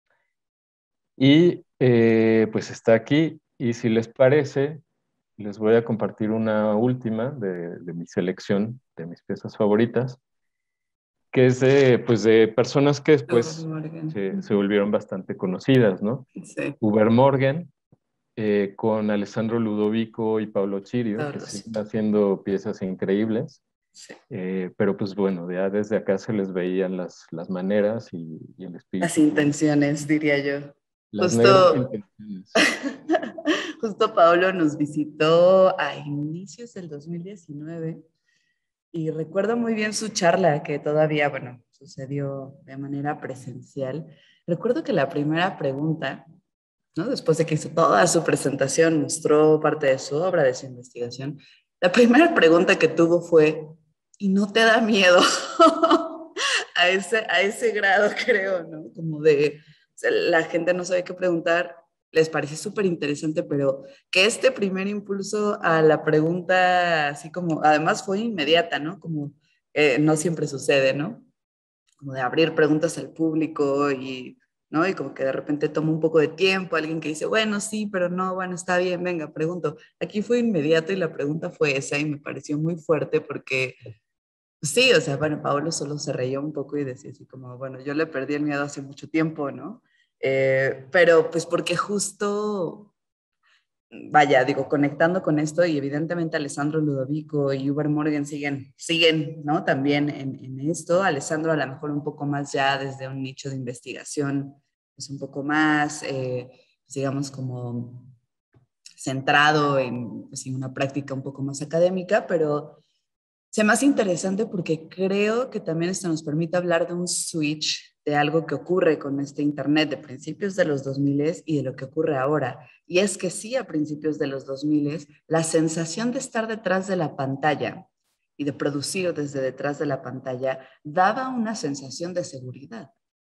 Y pues está aquí. Y si les parece, les voy a compartir una última de mi selección de mis piezas favoritas, que es pues de personas que Robert después Morgan. se Ujú. volvieron bastante conocidas, ¿no? Sí, Uber Morgan, con Alessandro Ludovico y Paulo Chirio, que Pablo, sí. siguen haciendo piezas increíbles. Sí. Pero pues bueno, ya desde acá se les veían las maneras y el Las espíritu que intenciones, diría yo. las negras Justo, intenciones. justo Pablo nos visitó a inicios del 2019 y recuerdo muy bien su charla que todavía, bueno, sucedió de manera presencial. Recuerdo que la primera pregunta, ¿no? Después de que hizo toda su presentación, mostró parte de su obra, de su investigación, la primera pregunta que tuvo fue, ¿y no te da miedo? A ese grado, creo, ¿no? Como de, o sea, la gente no sabe qué preguntar, les parece súper interesante, pero que este primer impulso a la pregunta, así como, además fue inmediata, ¿no? Como no siempre sucede, ¿no? como de abrir preguntas al público y, ¿no? Y como que de repente toma un poco de tiempo, alguien que dice, bueno, sí, pero no, bueno, está bien, venga, pregunto. Aquí fue inmediato y la pregunta fue esa y me pareció muy fuerte porque sí, o sea, bueno, Paolo solo se reía un poco y decía así como, bueno, yo le perdí el miedo hace mucho tiempo, ¿no? Pero pues porque justo, vaya, digo, conectando con esto y evidentemente Alessandro Ludovico y Uber Morgan siguen, ¿no? También en esto. Alessandro a lo mejor un poco más ya desde un nicho de investigación, pues un poco más, pues, digamos, como centrado en, pues, en una práctica un poco más académica, pero se me hace interesante porque creo que también esto nos permite hablar de un switch de algo que ocurre con este Internet de principios de los 2000 y de lo que ocurre ahora. Y es que sí, a principios de los 2000, la sensación de estar detrás de la pantalla y de producir desde detrás de la pantalla daba una sensación de seguridad.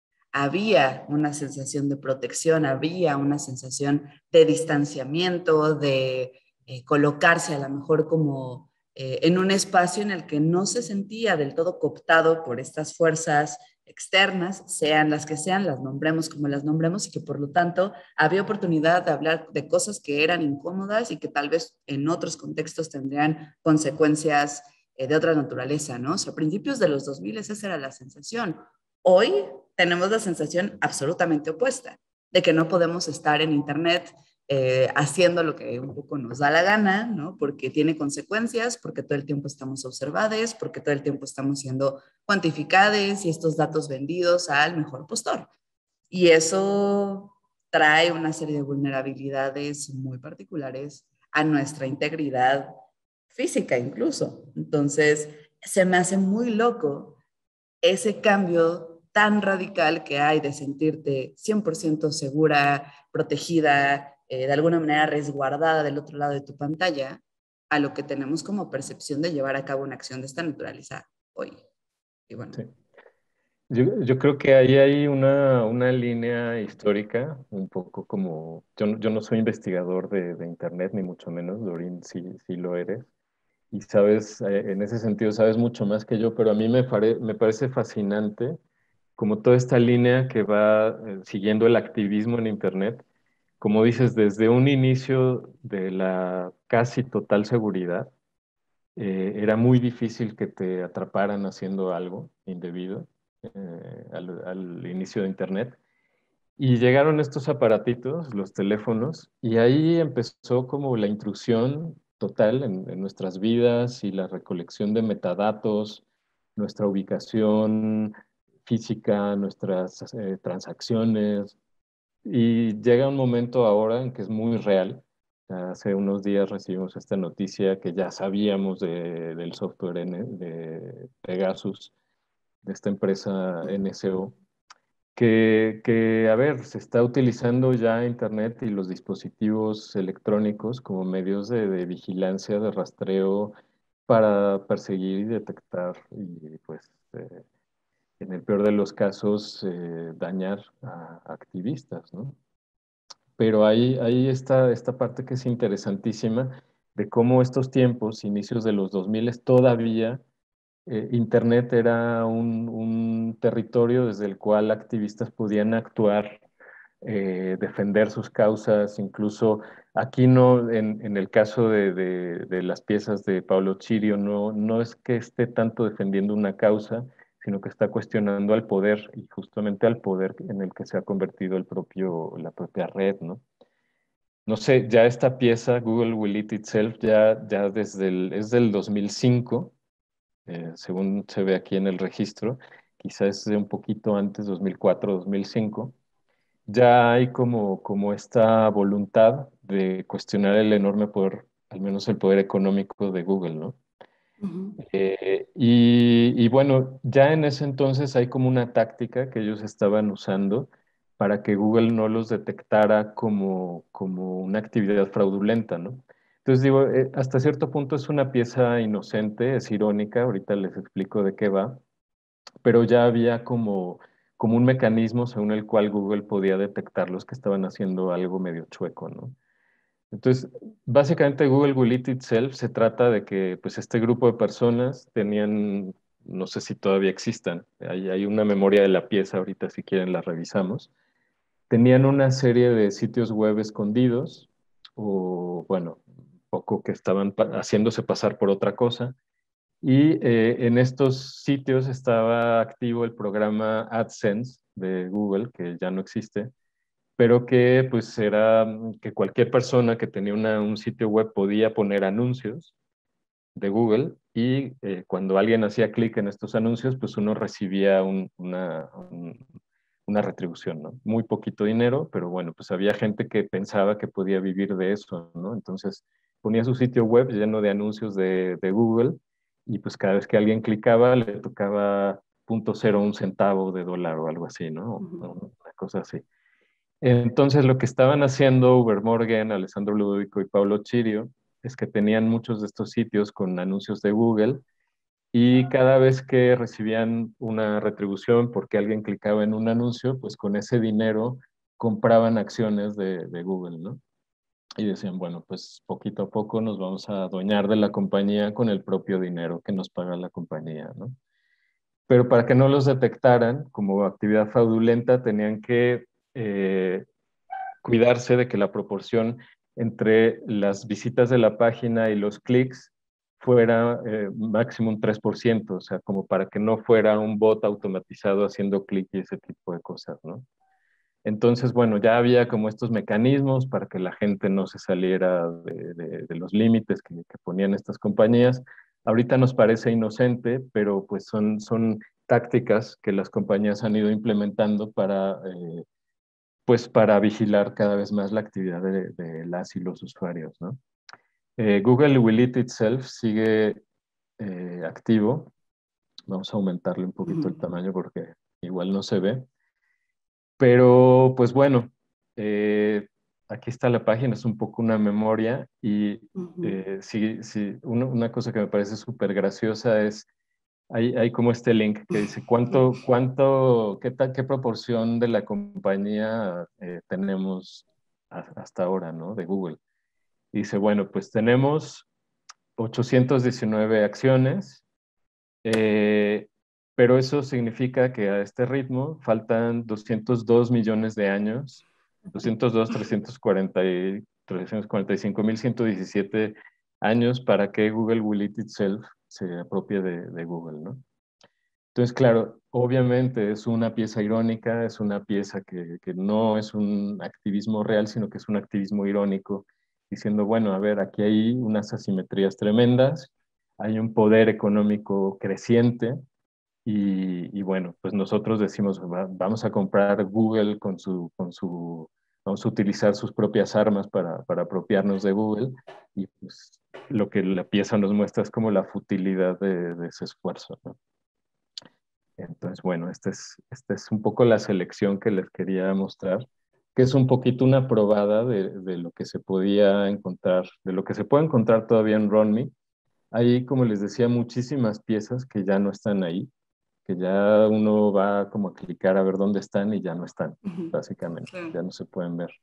Había una sensación de protección, había una sensación de distanciamiento, de colocarse a lo mejor como en un espacio en el que no se sentía del todo cooptado por estas fuerzas externas, sean las que sean, las nombremos como las nombremos, y que por lo tanto había oportunidad de hablar de cosas que eran incómodas y que tal vez en otros contextos tendrían consecuencias de otra naturaleza, ¿no? O sea, a principios de los 2000 esa era la sensación. Hoy tenemos la sensación absolutamente opuesta, de que no podemos estar en Internet haciendo lo que un poco nos da la gana, ¿no? Porque tiene consecuencias, porque todo el tiempo estamos observados, porque todo el tiempo estamos siendo cuantificados y estos datos vendidos al mejor postor. Y eso trae una serie de vulnerabilidades muy particulares a nuestra integridad física incluso. Entonces, se me hace muy loco ese cambio tan radical que hay de sentirte 100% segura, protegida, de alguna manera resguardada del otro lado de tu pantalla, a lo que tenemos como percepción de llevar a cabo una acción de esta naturaleza hoy. Y bueno. Sí. Yo creo que ahí hay una línea histórica, un poco como, yo no soy investigador de Internet, ni mucho menos, Dorin sí lo eres, y sabes, en ese sentido sabes mucho más que yo, pero a mí me parece fascinante como toda esta línea que va siguiendo el activismo en Internet, como dices, desde un inicio de la casi total seguridad, era muy difícil que te atraparan haciendo algo indebido al inicio de Internet. Y llegaron estos aparatitos, los teléfonos, y ahí empezó como la intrusión total en nuestras vidas y la recolección de metadatos, nuestra ubicación física, nuestras transacciones. Y llega un momento ahora en que es muy real. Hace unos días recibimos esta noticia que ya sabíamos del software de Pegasus, de esta empresa NSO, a ver, se está utilizando ya Internet y los dispositivos electrónicos como medios de vigilancia, de rastreo para perseguir y detectar y pues en el peor de los casos dañar a activistas, ¿no? Pero ahí está esta parte que es interesantísima de cómo estos tiempos, inicios de los 2000, todavía Internet era un territorio desde el cual activistas podían actuar, defender sus causas, incluso aquí no, en el caso de las piezas de Paulo Chirio, no es que esté tanto defendiendo una causa, sino que está cuestionando al poder y justamente al poder en el que se ha convertido la propia red, ¿no? No sé, ya esta pieza, Google Will Eat Itself, ya es del 2005, según se ve aquí en el registro, quizás de un poquito antes, 2004, 2005, ya hay como esta voluntad de cuestionar el enorme poder, al menos el poder económico de Google, ¿no? Uh -huh. Y bueno, ya en ese entonces hay como una táctica que ellos estaban usando para que Google no los detectara como una actividad fraudulenta, ¿no? Entonces digo, hasta cierto punto es una pieza inocente, es irónica, ahorita les explico de qué va, pero ya había como un mecanismo según el cual Google podía detectar los que estaban haciendo algo medio chueco, ¿no? Entonces, básicamente Google Will Eat Itself se trata de que pues este grupo de personas tenían no sé si todavía existan. Hay una memoria de la pieza, ahorita si quieren la revisamos. Tenían una serie de sitios web escondidos o, bueno, poco que estaban haciéndose pasar por otra cosa. Y en estos sitios estaba activo el programa AdSense de Google, que ya no existe, pero que pues era que cualquier persona que tenía un sitio web podía poner anuncios de Google y cuando alguien hacía clic en estos anuncios, pues uno recibía una retribución, ¿no? Muy poquito dinero, pero bueno, pues había gente que pensaba que podía vivir de eso, ¿no? Entonces ponía su sitio web lleno de anuncios de Google y pues cada vez que alguien clicaba le tocaba 0.01 centavo de dólar o algo así, ¿no? Una cosa así. Entonces, lo que estaban haciendo Uber Morgan, Alessandro Ludovico y Paulo Chirio es que tenían muchos de estos sitios con anuncios de Google y cada vez que recibían una retribución porque alguien clicaba en un anuncio, pues con ese dinero compraban acciones de Google, ¿no? Y decían, bueno, pues poquito a poco nos vamos a adueñar de la compañía con el propio dinero que nos paga la compañía, ¿no? Pero para que no los detectaran como actividad fraudulenta, tenían que cuidarse de que la proporción entre las visitas de la página y los clics fuera máximo un 3%, o sea, como para que no fuera un bot automatizado haciendo clic y ese tipo de cosas, ¿no? Entonces, bueno, ya había como estos mecanismos para que la gente no se saliera de los límites que ponían estas compañías. Ahorita nos parece inocente, pero pues son tácticas que las compañías han ido implementando pues para vigilar cada vez más la actividad de las y los usuarios, ¿no? Google Will Eat Itself sigue activo. Vamos a aumentarle un poquito el tamaño porque igual no se ve. Pero pues bueno, eh, aquí está la página, es un poco una memoria y sí, sí, una cosa que me parece súper graciosa es hay como este link que dice qué proporción de la compañía tenemos hasta ahora, ¿no? De Google. Y dice, bueno, pues tenemos 819 acciones, eh, pero eso significa que a este ritmo faltan 202 millones de años, 202, 345.117 años para que Google Will Eat Itself se apropie de Google, ¿no? Entonces, claro, obviamente es una pieza irónica, es una pieza que no es un activismo real, sino que es un activismo irónico, diciendo, bueno, a ver, aquí hay unas asimetrías tremendas, hay un poder económico creciente y bueno, pues nosotros decimos, vamos a comprar Google vamos a utilizar sus propias armas para apropiarnos de Google y pues lo que la pieza nos muestra es como la futilidad de ese esfuerzo, ¿no? Entonces, bueno, esta es un poco la selección que les quería mostrar, que es un poquito una probada de lo que se podía encontrar, de lo que se puede encontrar todavía en Ronme. Hay, como les decía, muchísimas piezas que ya no están ahí, que ya uno va como a clicar a ver dónde están y ya no están, básicamente, Sí. ya no se pueden ver.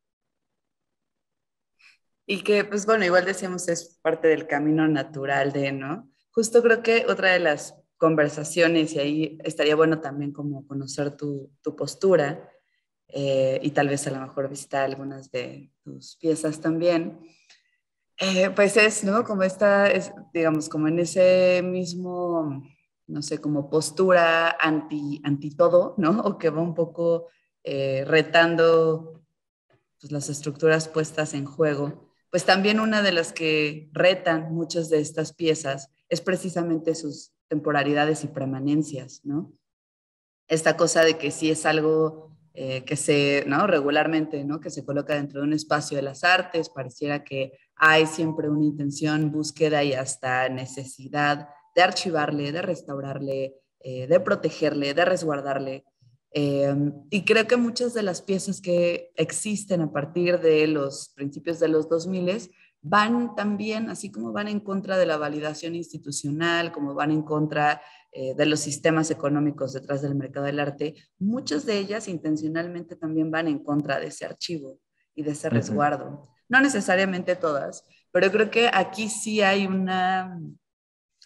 Y que, pues bueno, igual decíamos es parte del camino natural de, ¿no? Justo creo que otra de las conversaciones, y ahí estaría bueno también como conocer tu postura, y tal vez a lo mejor visitar algunas de tus piezas también, pues es, ¿no? Como esta, es, digamos, como en ese mismo, no sé, como postura anti todo, ¿no? O que va un poco retando pues, las estructuras puestas en juego. Pues también una de las que retan muchas de estas piezas es precisamente sus temporalidades y permanencias, ¿no? Esta cosa de que sí es algo que se, ¿no? Regularmente, ¿no? Que se coloca dentro de un espacio de las artes, pareciera que hay siempre una intención, búsqueda y hasta necesidad de archivarle, de restaurarle, de protegerle, de resguardarle. Y creo que muchas de las piezas que existen a partir de los principios de los 2000 van también, así como van en contra de la validación institucional, como van en contra de los sistemas económicos detrás del mercado del arte, muchas de ellas intencionalmente también van en contra de ese archivo y de ese Ujú. resguardo. No necesariamente todas, pero creo que aquí sí hay una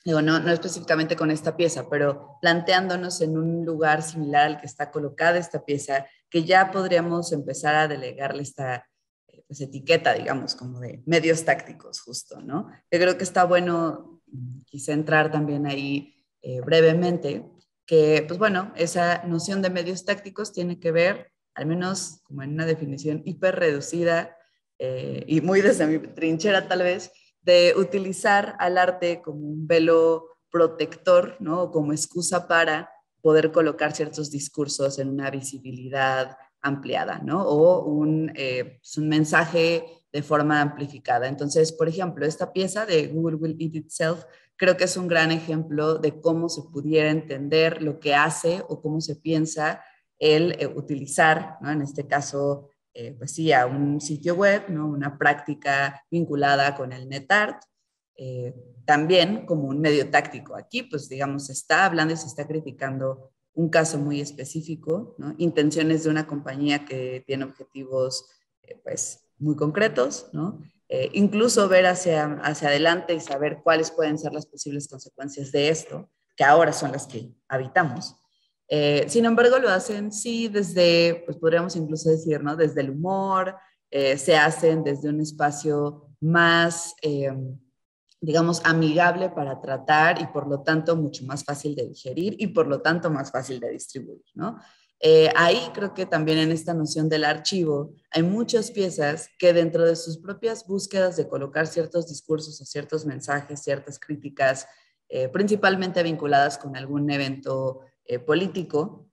digo, no específicamente con esta pieza, pero planteándonos en un lugar similar al que está colocada esta pieza, que ya podríamos empezar a delegarle esta pues, etiqueta, digamos, como de medios tácticos, justo, ¿no? Yo creo que está bueno quizá entrar también ahí brevemente, que, pues bueno, esa noción de medios tácticos tiene que ver, al menos como en una definición hiper reducida y muy desde mi trinchera tal vez, de utilizar al arte como un velo protector, ¿no? O como excusa para poder colocar ciertos discursos en una visibilidad ampliada, ¿no? O pues un mensaje de forma amplificada. Entonces, por ejemplo, esta pieza de Google Will Eat Itself creo que es un gran ejemplo de cómo se pudiera entender lo que hace o cómo se piensa el utilizar, ¿no? En este caso, pues sí, a un sitio web, ¿no? Una práctica vinculada con el NetArt, eh, también como un medio táctico. Aquí, pues digamos, se está hablando y se está criticando un caso muy específico, ¿no? Intenciones de una compañía que tiene objetivos pues muy concretos, ¿no? Incluso ver hacia adelante y saber cuáles pueden ser las posibles consecuencias de esto, que ahora son las que habitamos. Sin embargo, lo hacen sí desde, pues podríamos incluso decir, ¿no? Desde el humor, se hacen desde un espacio más, digamos, amigable para tratar y por lo tanto mucho más fácil de digerir y por lo tanto más fácil de distribuir, ¿no? Ahí creo que también en esta noción del archivo hay muchas piezas que dentro de sus propias búsquedas de colocar ciertos discursos o ciertos mensajes, ciertas críticas, principalmente vinculadas con algún evento político,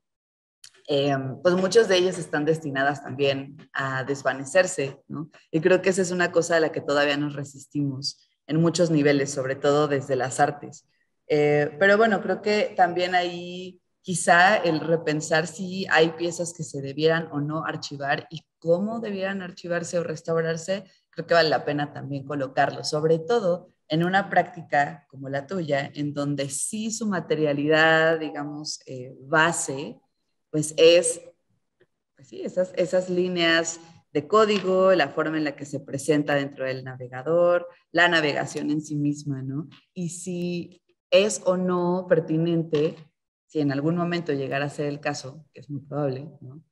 pues muchas de ellas están destinadas también a desvanecerse, ¿no? Y creo que esa es una cosa a la que todavía nos resistimos en muchos niveles, sobre todo desde las artes. Pero bueno, creo que también ahí quizá el repensar si hay piezas que se debieran o no archivar y cómo debieran archivarse o restaurarse, creo que vale la pena también colocarlo, sobre todo en una práctica como la tuya, en donde sí su materialidad, digamos, base, pues es, pues sí, esas líneas de código, la forma en la que se presenta dentro del navegador, la navegación en sí misma, ¿no? Y si es o no pertinente, si en algún momento llegara a ser el caso, que es muy probable, ¿no?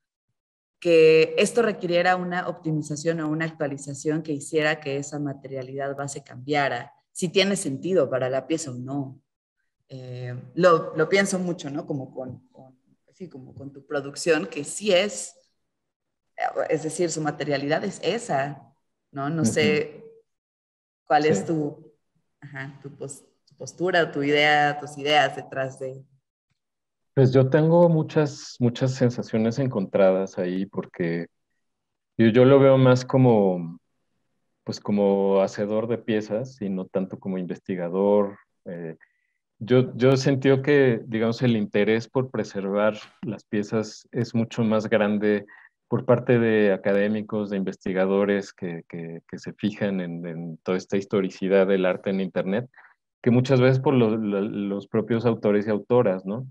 Que esto requiriera una optimización o una actualización que hiciera que esa materialidad base cambiara, si tiene sentido para la pieza o no. Lo pienso mucho, ¿no? Como sí, como con tu producción, que sí es decir, su materialidad es esa, ¿no? No Ujú. sé cuál Sí. es ajá, tu postura o tu idea, tus ideas detrás de... Pues yo tengo muchas sensaciones encontradas ahí porque yo lo veo más como, pues como hacedor de piezas y no tanto como investigador. eh, yo he sentido que, digamos, el interés por preservar las piezas es mucho más grande por parte de académicos, de investigadores que se fijan en toda esta historicidad del arte en Internet, que muchas veces por los propios autores y autoras, ¿no?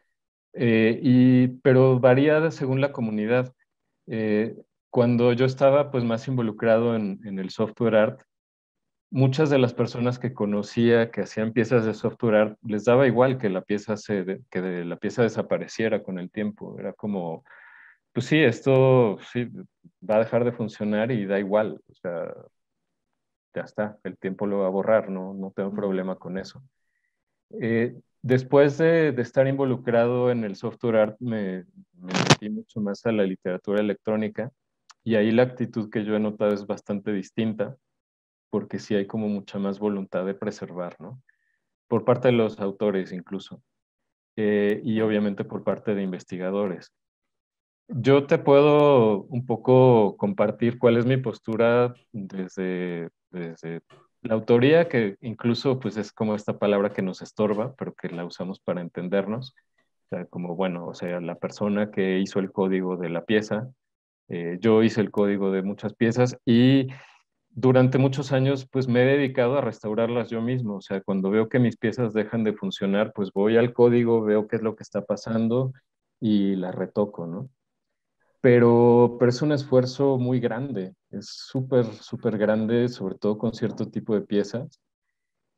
Pero varía según la comunidad. Eh, Cuando yo estaba pues más involucrado en el software art, muchas de las personas que conocía que hacían piezas de software art les daba igual que la pieza desapareciera con el tiempo. Era como, pues sí, esto sí va a dejar de funcionar y da igual. O sea, ya está, el tiempo lo va a borrar, no tengo problema con eso. Después de estar involucrado en el software art, me metí mucho más a la literatura electrónica y ahí la actitud que yo he notado es bastante distinta, porque sí hay como mucha más voluntad de preservar, ¿no? Por parte de los autores incluso, y obviamente por parte de investigadores. Yo te puedo un poco compartir cuál es mi postura desde la autoría, que incluso pues es como esta palabra que nos estorba, pero que la usamos para entendernos. O sea, como bueno, o sea, la persona que hizo el código de la pieza, yo hice el código de muchas piezas y durante muchos años pues me he dedicado a restaurarlas yo mismo. O sea, cuando veo que mis piezas dejan de funcionar, pues voy al código, veo qué es lo que está pasando y las retoco, ¿no? Pero es un esfuerzo muy grande, es súper grande, sobre todo con cierto tipo de piezas.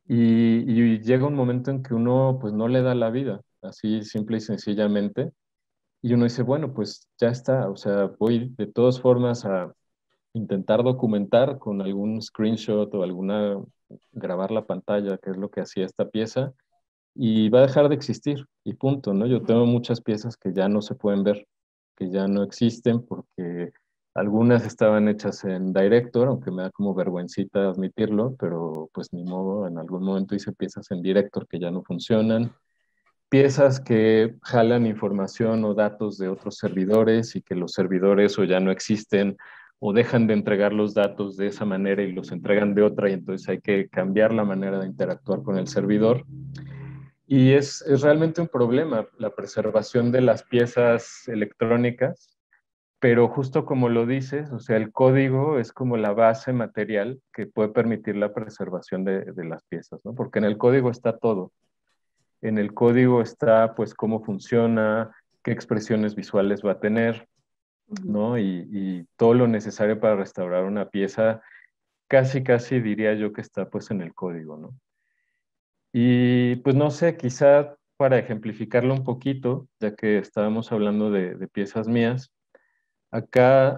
y llega un momento en que uno pues no le da la vida, así simple y sencillamente, y uno dice, bueno, pues ya está, o sea, voy de todas formas a intentar documentar con algún screenshot o alguna, grabar la pantalla, que es lo que hacía esta pieza, y va a dejar de existir, y punto, ¿no? Yo tengo muchas piezas que ya no se pueden ver, que ya no existen porque algunas estaban hechas en Director, aunque me da como vergüencita admitirlo, pero pues ni modo, en algún momento hice piezas en Director que ya no funcionan, piezas que jalan información o datos de otros servidores y que los servidores o ya no existen o dejan de entregar los datos de esa manera y los entregan de otra y entonces hay que cambiar la manera de interactuar con el servidor. Y es realmente un problema la preservación de las piezas electrónicas, pero justo como lo dices, o sea, el código es como la base material que puede permitir la preservación de las piezas, ¿no? Porque en el código está todo. En el código está, pues, cómo funciona, qué expresiones visuales va a tener, Ujú. ¿no? Y todo lo necesario para restaurar una pieza, casi, casi diría yo que está, pues, en el código, ¿no? Y pues no sé, quizá para ejemplificarlo un poquito, ya que estábamos hablando de piezas mías, acá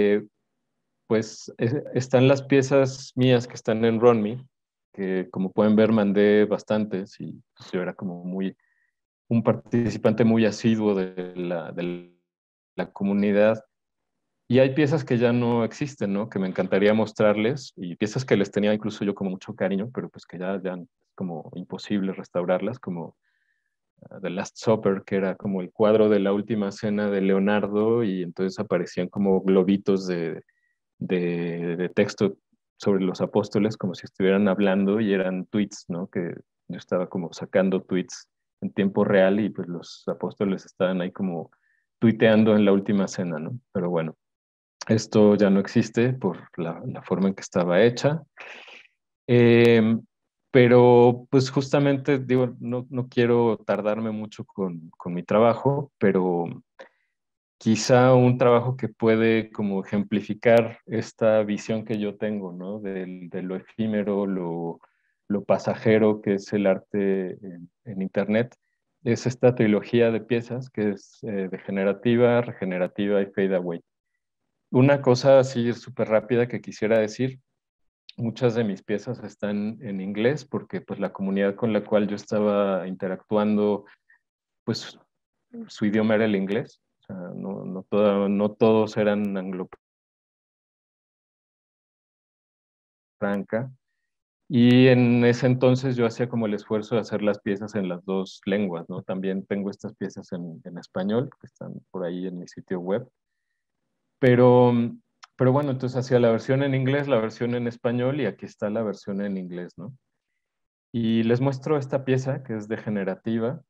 pues están las piezas mías que están en RunMe, que como pueden ver mandé bastantes y pues, yo era como muy, un participante muy asiduo de la comunidad. Y hay piezas que ya no existen, ¿no? Que me encantaría mostrarles y piezas que les tenía incluso yo como mucho cariño, pero pues que ya es como imposible restaurarlas, como The Last Supper, que era como el cuadro de la última cena de Leonardo y entonces aparecían como globitos de texto sobre los apóstoles como si estuvieran hablando y eran tweets, ¿no? Que yo estaba como sacando tweets en tiempo real y pues los apóstoles estaban ahí como tuiteando en la última cena, ¿no? Pero bueno, esto ya no existe por la forma en que estaba hecha. Eh, pero pues justamente digo, no quiero tardarme mucho con mi trabajo, pero quizá un trabajo que puede como ejemplificar esta visión que yo tengo, ¿no? De lo efímero, lo pasajero que es el arte en Internet, es esta trilogía de piezas que es degenerativa, regenerativa y fade away. Una cosa así súper rápida que quisiera decir, muchas de mis piezas están en inglés porque pues la comunidad con la cual yo estaba interactuando, pues su idioma era el inglés. O sea, no todos eran anglo-franca. Y en ese entonces yo hacía como el esfuerzo de hacer las piezas en las dos lenguas, ¿no? También tengo estas piezas en español que están por ahí en mi sitio web. Pero, pero bueno, entonces hacía la versión en inglés, la versión en español y aquí está la versión en inglés, ¿no? Y les muestro esta pieza que es degenerativa,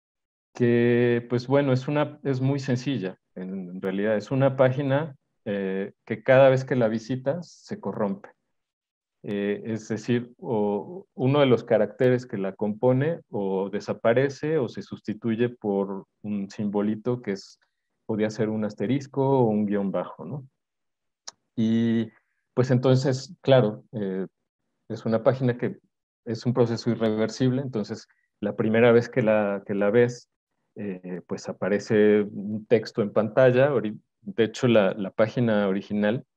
que pues bueno, es muy sencilla, en realidad es una página que cada vez que la visitas se corrompe. Es decir, uno de los caracteres que la compone o desaparece o se sustituye por un simbolito que podría ser un asterisco o un guión bajo, ¿no? Y pues entonces, claro, es una página que es un proceso irreversible, entonces la primera vez que la ves, pues aparece un texto en pantalla. De hecho, la página original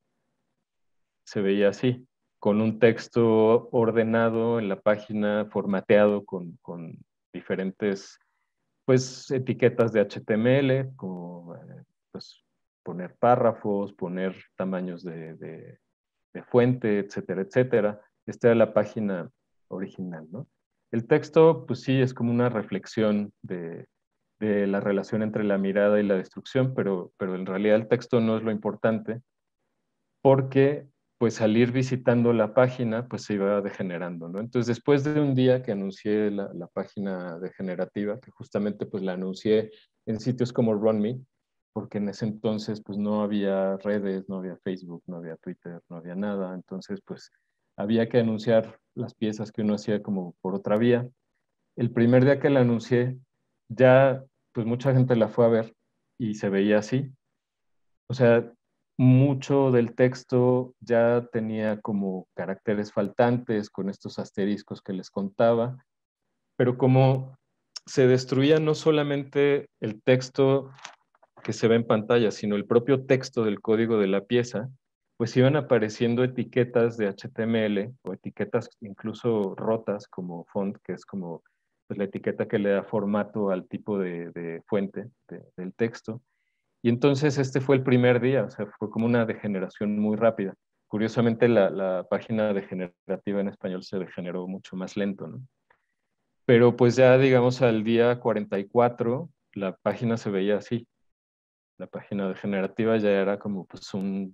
se veía así, con un texto ordenado en la página, formateado con diferentes, pues, etiquetas de HTML, como, pues, poner párrafos, poner tamaños de fuente, etcétera, etcétera. Esta era la página original, ¿no? El texto, pues sí, es como una reflexión de la relación entre la mirada y la destrucción, pero en realidad el texto no es lo importante, porque pues al ir visitando la página, pues se iba degenerando, ¿no? Entonces, después de un día que anuncié la página degenerativa, que justamente pues la anuncié en sitios como RunMe, porque en ese entonces pues no había redes, no había Facebook, no había Twitter, no había nada, entonces pues había que anunciar las piezas que uno hacía como por otra vía. El primer día que la anuncié, ya pues mucha gente la fue a ver y se veía así. O sea, mucho del texto ya tenía como caracteres faltantes con estos asteriscos que les contaba, pero como se destruía no solamente el texto que se ve en pantalla, sino el propio texto del código de la pieza, pues iban apareciendo etiquetas de HTML o etiquetas incluso rotas como font, que es como pues, la etiqueta que le da formato al tipo de fuente del texto. Y entonces este fue el primer día, o sea, fue como una degeneración muy rápida. Curiosamente, la página degenerativa en español se degeneró mucho más lento, ¿no? Pero pues ya, digamos, al día 44, la página se veía así. La página degenerativa ya era como pues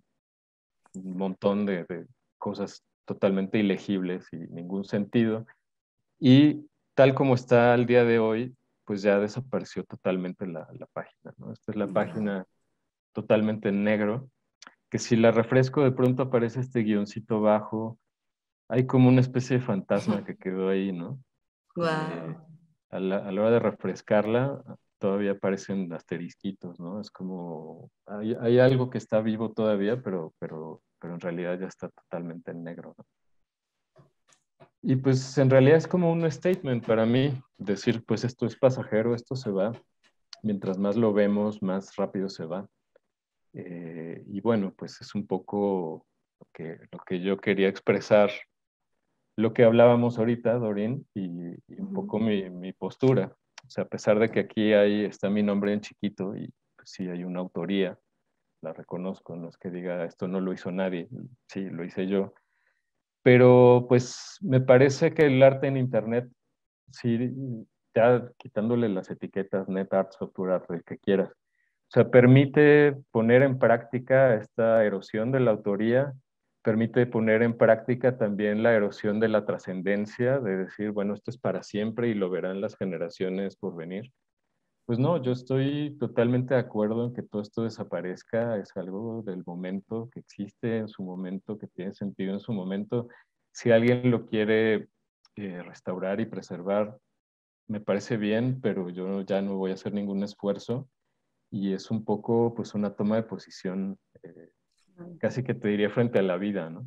un montón de cosas totalmente ilegibles y ningún sentido. Y tal como está al día de hoy, pues ya desapareció totalmente la página, ¿no? Esta es la Wow. página totalmente en negro, que si la refresco de pronto aparece este guioncito bajo, hay como una especie de fantasma que quedó ahí, ¿no? Eh, Wow. a la hora de refrescarla, todavía aparecen asterisquitos, ¿no? Es como, hay algo que está vivo todavía, pero en realidad ya está totalmente en negro, ¿no? Y pues en realidad es como un statement para mí, decir, pues esto es pasajero, esto se va, mientras más lo vemos, más rápido se va. Y bueno, pues es un poco lo que yo quería expresar, lo que hablábamos ahorita, Dorín, y un poco mi postura. O sea, a pesar de que aquí está mi nombre en chiquito y pues, sí hay una autoría, la reconozco, no es que diga esto no lo hizo nadie, sí, lo hice yo. Pero pues me parece que el arte en Internet, sí, ya quitándole las etiquetas, net art, software art, el que quieras, o sea, permite poner en práctica esta erosión de la autoría, permite poner en práctica también la erosión de la trascendencia, de decir, bueno, esto es para siempre y lo verán las generaciones por venir. Pues no, yo estoy totalmente de acuerdo en que todo esto desaparezca, es algo del momento que existe en su momento, que tiene sentido en su momento. Si alguien lo quiere restaurar y preservar, me parece bien, pero yo ya no voy a hacer ningún esfuerzo y es un poco pues una toma de posición, casi que te diría frente a la vida, ¿no?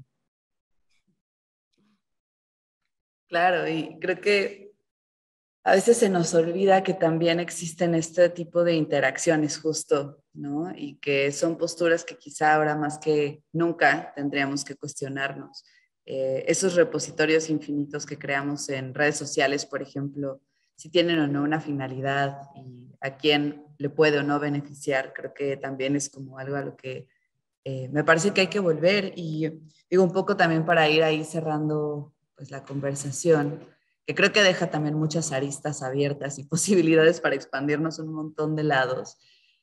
Claro, y creo que a veces se nos olvida que también existen este tipo de interacciones justo, ¿no? Y que son posturas que quizá ahora más que nunca tendríamos que cuestionarnos. Esos repositorios infinitos que creamos en redes sociales, por ejemplo, si tienen o no una finalidad y a quién le puede o no beneficiar, creo que también es como algo a lo que me parece que hay que volver y digo un poco también para ir ahí cerrando pues la conversación, que creo que deja también muchas aristas abiertas y posibilidades para expandirnos un montón de lados.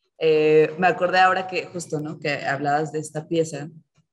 Me acordé ahora que justo, ¿no? Que hablabas de esta pieza,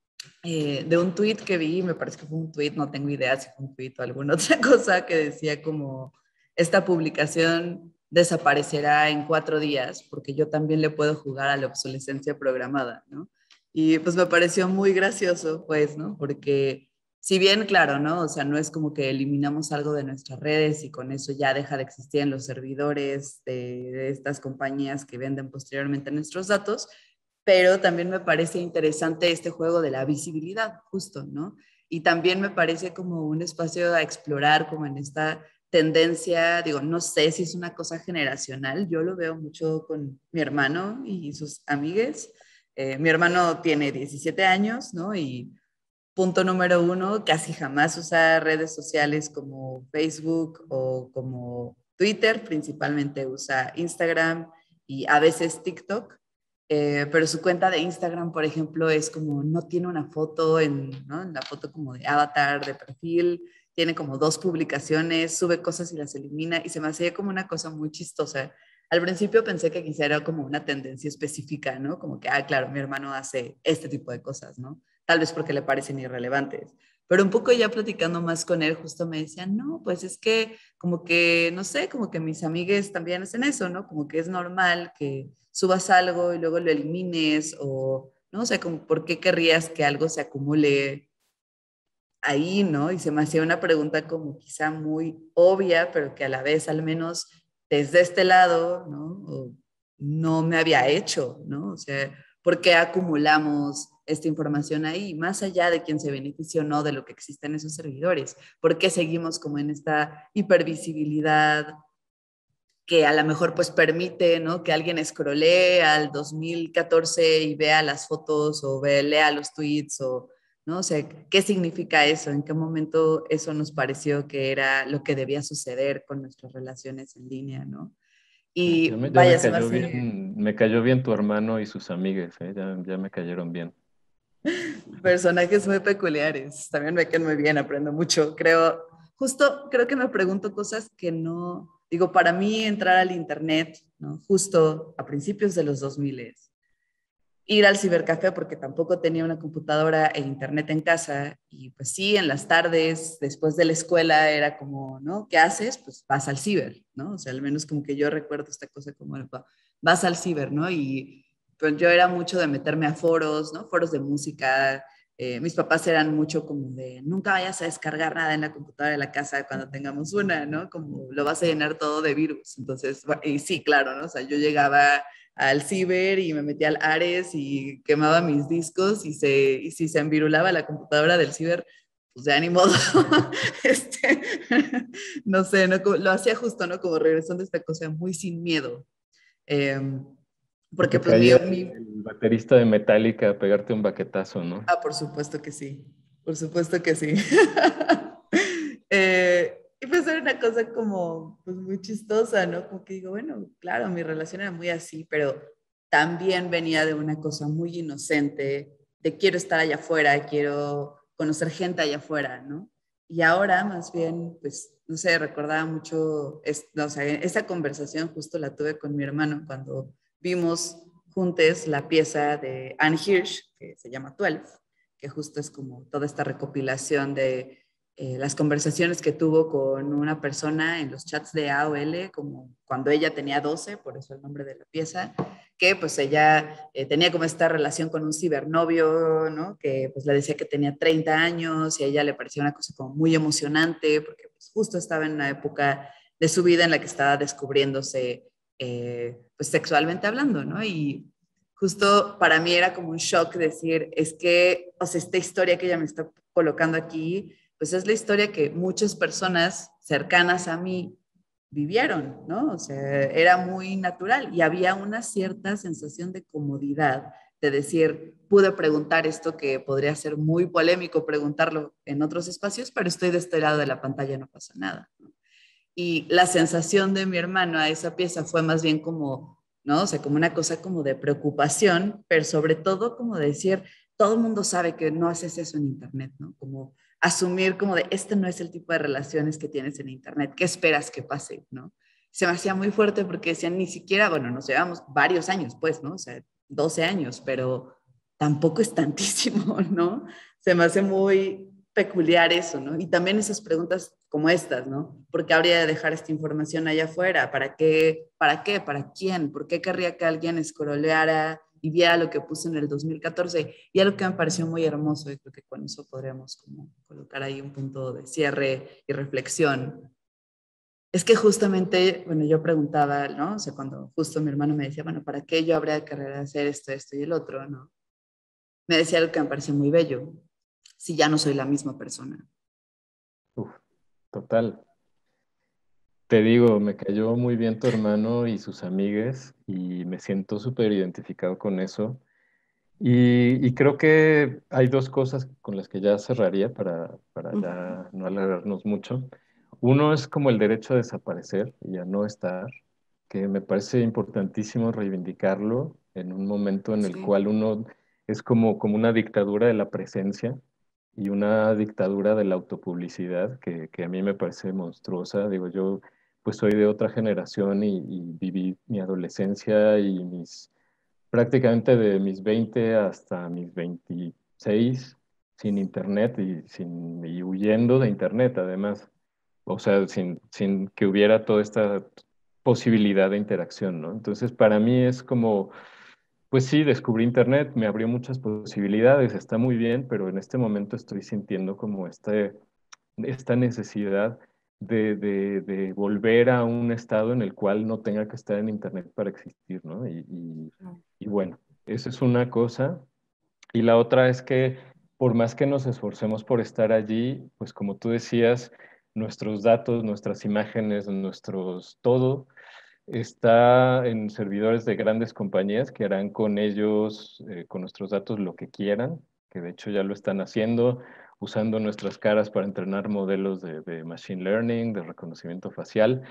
de un tweet que vi, me parece que fue un tweet, no tengo idea si fue un tweet o alguna otra cosa, que decía como, esta publicación desaparecerá en 4 días porque yo también le puedo jugar a la obsolescencia programada, ¿no? Y pues me pareció muy gracioso, pues, ¿no? Porque si bien, claro, ¿no? O sea, no es como que eliminamos algo de nuestras redes y con eso ya deja de existir en los servidores de estas compañías que venden posteriormente nuestros datos, pero también me parece interesante este juego de la visibilidad, justo, ¿no? Y también me parece como un espacio a explorar, como en esta tendencia, digo, no sé si es una cosa generacional, yo lo veo mucho con mi hermano y sus amigues. Mi hermano tiene 17 años, ¿no? Y punto número uno, casi jamás usa redes sociales como Facebook o como Twitter, principalmente usa Instagram y a veces TikTok, pero su cuenta de Instagram, por ejemplo, es como, no tiene una foto ¿no? En la foto como de avatar, de perfil, tiene como 2 publicaciones, sube cosas y las elimina y se me hacía como una cosa muy chistosa. Al principio pensé que quizá era como una tendencia específica, ¿no? Como que, ah, claro, mi hermano hace este tipo de cosas, ¿no? Tal vez porque le parecen irrelevantes. Pero un poco ya platicando más con él, justo me decían, no, pues es que como que, no sé, como que mis amigues también hacen eso, ¿no? Como que es normal que subas algo y luego lo elimines o, ¿no? O sea, como, ¿por qué querrías que algo se acumule ahí, ¿no? Y se me hacía una pregunta como quizá muy obvia, pero que a la vez, al menos desde este lado, ¿no? O no me había hecho, ¿no? O sea, ¿Por qué acumulamos esta información ahí? Más allá de quién se beneficia o no de lo que existe en esos servidores. ¿Por qué seguimos como en esta hipervisibilidad que a lo mejor pues permite, ¿no? Que alguien scrollee al 2014 y vea las fotos o lea los tweets o, ¿no? O sea, ¿qué significa eso? ¿En qué momento eso nos pareció que era lo que debía suceder con nuestras relaciones en línea, ¿no? Y Ya vaya, se me hace me cayó bien tu hermano y sus amigues, ¿eh? Ya me cayeron bien. personajes muy peculiares. También me quedan muy bien, aprendo mucho. Creo que me pregunto cosas que no, digo, para mí entrar al internet, ¿no? Justo a principios de los 2000, ir al cibercafé porque tampoco tenía una computadora e internet en casa y pues sí, en las tardes, después de la escuela era como, ¿no? ¿Qué haces? Pues vas al ciber, ¿no? O sea, al menos como que yo recuerdo esta cosa como, vas al ciber, ¿no? Y pues yo era mucho de meterme a foros, ¿no? Foros de música. Mis papás eran mucho como de, nunca vayas a descargar nada en la computadora de la casa cuando tengamos una, ¿no? Como lo vas a llenar todo de virus. Entonces, y sí, claro, ¿no? O sea, yo llegaba al ciber y me metía al Ares y quemaba mis discos y si se envirulaba la computadora del ciber, pues ya ni modo. este, no sé, no, lo hacía justo, ¿no? Como regresando a esta cosa muy sin miedo. Eh, Y porque te pues caía el baterista de Metallica a pegarte un baquetazo, ¿no? por supuesto que sí, por supuesto que sí. Y pues era una cosa como pues muy chistosa, ¿no? Como que digo, bueno, claro, mi relación era muy así, pero también venía de una cosa muy inocente, de quiero estar allá afuera, quiero conocer gente allá afuera, ¿no? Y ahora más bien, pues, no sé, recordaba mucho, no, o sea, esa conversación justo la tuve con mi hermano cuando vimos juntos la pieza de Anne Hirsch, que se llama 12, que justo es como toda esta recopilación de las conversaciones que tuvo con una persona en los chats de AOL, como cuando ella tenía 12, por eso el nombre de la pieza, que pues ella tenía como esta relación con un cibernovio, ¿no? Que pues le decía que tenía 30 años y a ella le parecía una cosa como muy emocionante, porque pues, justo estaba en una época de su vida en la que estaba descubriéndose pues sexualmente hablando, ¿no? Y justo para mí era como un shock decir, es que, o sea, esta historia que ella me está colocando aquí, pues es la historia que muchas personas cercanas a mí vivieron, ¿no? O sea, era muy natural y había una cierta sensación de comodidad de decir, pude preguntar esto que podría ser muy polémico preguntarlo en otros espacios, pero estoy de este lado de la pantalla, no pasa nada, ¿no? Y la sensación de mi hermano a esa pieza fue más bien como, ¿no? O sea, como una cosa como de preocupación, pero sobre todo como de decir, todo el mundo sabe que no haces eso en Internet, ¿no? Como asumir como de, este no es el tipo de relaciones que tienes en Internet, ¿qué esperas que pase, ¿no? Se me hacía muy fuerte porque decían, ni siquiera, bueno, nos llevamos varios años, pues, ¿no? O sea, 12 años, pero tampoco es tantísimo, ¿no? Se me hace muy peculiar eso, ¿no? Y también esas preguntas como estas, ¿no? ¿Por qué habría de dejar esta información allá afuera? ¿Para qué? ¿Para qué? ¿Para quién? ¿Por qué querría que alguien scrolleara y viera lo que puse en el 2014? Y algo que me pareció muy hermoso y creo que con eso podríamos como colocar ahí un punto de cierre y reflexión. Es que justamente, bueno, yo preguntaba, ¿no? O sea, cuando justo mi hermano me decía, bueno, ¿para qué yo habría de querer hacer esto, esto y el otro, ¿no? Me decía algo que me pareció muy bello, si ya no soy la misma persona. Uf, total. Te digo, me cayó muy bien tu hermano y sus amigues y me siento súper identificado con eso. Y creo que hay dos cosas con las que ya cerraría para ya no alargarnos mucho. Uno es como el derecho a desaparecer y a no estar, que me parece importantísimo reivindicarlo en un momento en el Sí. cual uno es como una dictadura de la presencia y una dictadura de la autopublicidad que a mí me parece monstruosa. Digo, yo pues soy de otra generación y viví mi adolescencia y prácticamente de mis 20 hasta mis 26 sin internet y huyendo de internet además. O sea, sin que hubiera toda esta posibilidad de interacción, ¿no? Entonces, para mí es como, pues sí, descubrí internet, me abrió muchas posibilidades, está muy bien, pero en este momento estoy sintiendo como esta necesidad de volver a un estado en el cual no tenga que estar en internet para existir, ¿no? Y bueno. Esa es una cosa. Y la otra es que por más que nos esforcemos por estar allí, pues como tú decías, nuestros datos, nuestras imágenes, nuestros todo está en servidores de grandes compañías que harán con ellos, con nuestros datos, lo que quieran, que de hecho ya lo están haciendo, usando nuestras caras para entrenar modelos de machine learning, de reconocimiento facial.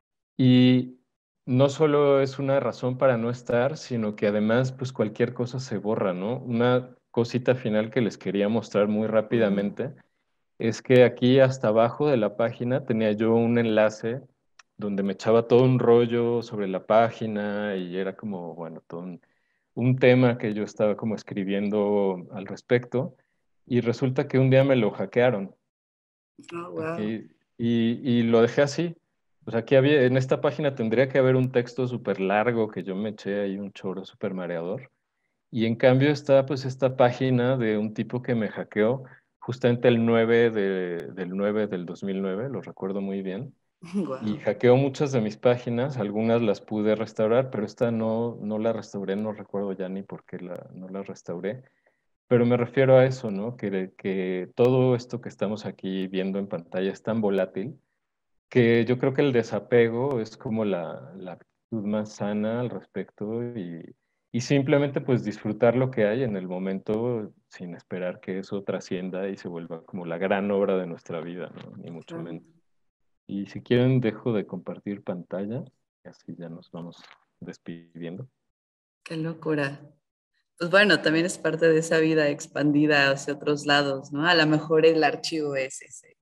Y no solo es una razón para no estar, sino que además, pues cualquier cosa se borra, ¿no? Una cosita final que les quería mostrar muy Mm, rápidamente es que aquí hasta abajo de la página tenía yo un enlace donde me echaba todo un rollo sobre la página y era como, bueno, todo un tema que yo estaba como escribiendo al respecto. Y resulta que un día me lo hackearon. oh, wow. Aquí, y lo dejé así. Pues aquí había, en esta página tendría que haber un texto súper largo que yo me eché ahí un choro súper mareador. Y en cambio está pues esta página de un tipo que me hackeó justamente el 9 del 9 del 2009, lo recuerdo muy bien. Y Wow. hackeó muchas de mis páginas, algunas las pude restaurar, pero esta no la restauré, no recuerdo ya ni por qué no la restauré. Pero me refiero a eso, ¿no? Que todo esto que estamos aquí viendo en pantalla es tan volátil que yo creo que el desapego es como la actitud más sana al respecto y simplemente pues disfrutar lo que hay en el momento sin esperar que eso trascienda y se vuelva como la gran obra de nuestra vida, ¿no? Ni mucho Claro. menos. Y si quieren, dejo de compartir pantalla y así ya nos vamos despidiendo. Qué locura. Pues bueno, también es parte de esa vida expandida hacia otros lados, ¿no? A lo mejor el archivo es ese,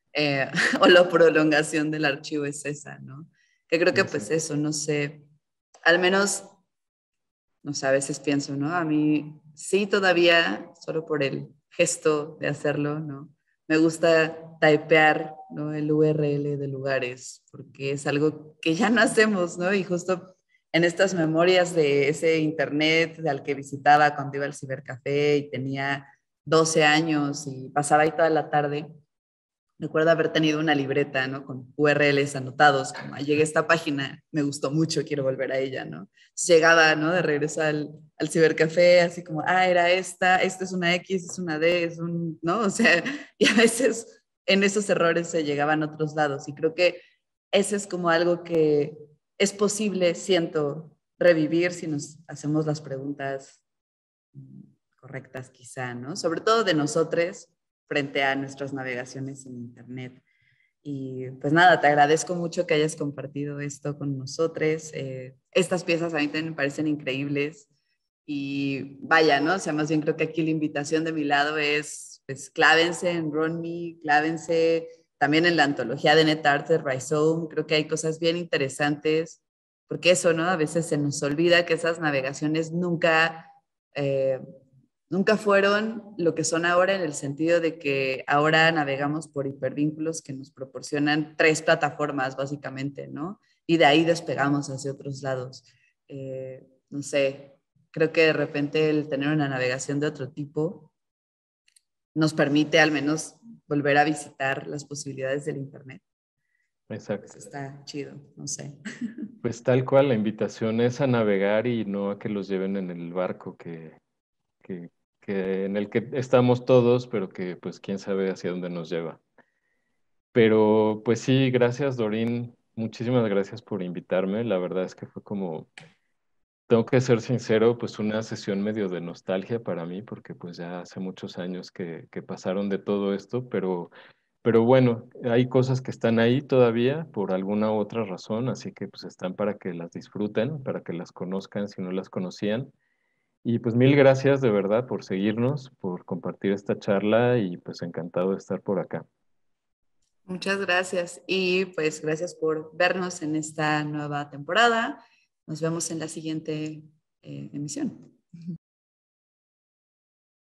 o la prolongación del archivo es esa, ¿no? Que creo que pues Exacto. eso, no sé, al menos, no sé, a veces pienso, ¿no? A mí sí todavía, solo por el gesto de hacerlo, ¿no? Me gusta typear, ¿no? El URL de lugares, porque es algo que ya no hacemos, ¿no? Y justo en estas memorias de ese internet al que visitaba cuando iba al cibercafé y tenía 12 años y pasaba ahí toda la tarde, recuerdo haber tenido una libreta, ¿no? Con URLs anotados, como, "Ay, llegué a esta página, me gustó mucho, quiero volver a ella, ¿no? Entonces llegaba, ¿no? De regreso al cibercafé, así como, era esta es una X, es una D, es un, ¿no? O sea, y a veces en esos errores se llegaban a otros lados. Y creo que ese es como algo que es posible, siento, revivir si nos hacemos las preguntas correctas quizá, ¿no? Sobre todo de nosotros frente a nuestras navegaciones en Internet. Y pues nada, te agradezco mucho que hayas compartido esto con nosotros. Estas piezas a mí también me parecen increíbles. Y vaya, ¿no? O sea, más bien creo que aquí la invitación de mi lado es, pues, clávense en RunMe, clávense también en la antología de NetArt de Rhizome. Creo que hay cosas bien interesantes, porque eso, ¿no? A veces se nos olvida que esas navegaciones eh, nunca fueron lo que son ahora en el sentido de que ahora navegamos por hipervínculos que nos proporcionan tres plataformas básicamente, ¿no? Y de ahí despegamos hacia otros lados. No sé, creo que de repente el tener una navegación de otro tipo nos permite al menos volver a visitar las posibilidades del Internet. Pues Exacto. está chido, no sé. Pues tal cual, la invitación es a navegar y no a que los lleven en el barco que, en el que estamos todos, pero que pues quién sabe hacia dónde nos lleva. Pero pues sí, gracias Dorín, muchísimas gracias por invitarme. La verdad es que fue como, tengo que ser sincero, pues una sesión medio de nostalgia para mí, porque pues ya hace muchos años que pasaron de todo esto, pero bueno, hay cosas que están ahí todavía por alguna u otra razón, así que pues están para que las disfruten, para que las conozcan si no las conocían. Y pues mil gracias de verdad por seguirnos, por compartir esta charla y pues encantado de estar por acá. Muchas gracias y pues gracias por vernos en esta nueva temporada. Nos vemos en la siguiente emisión.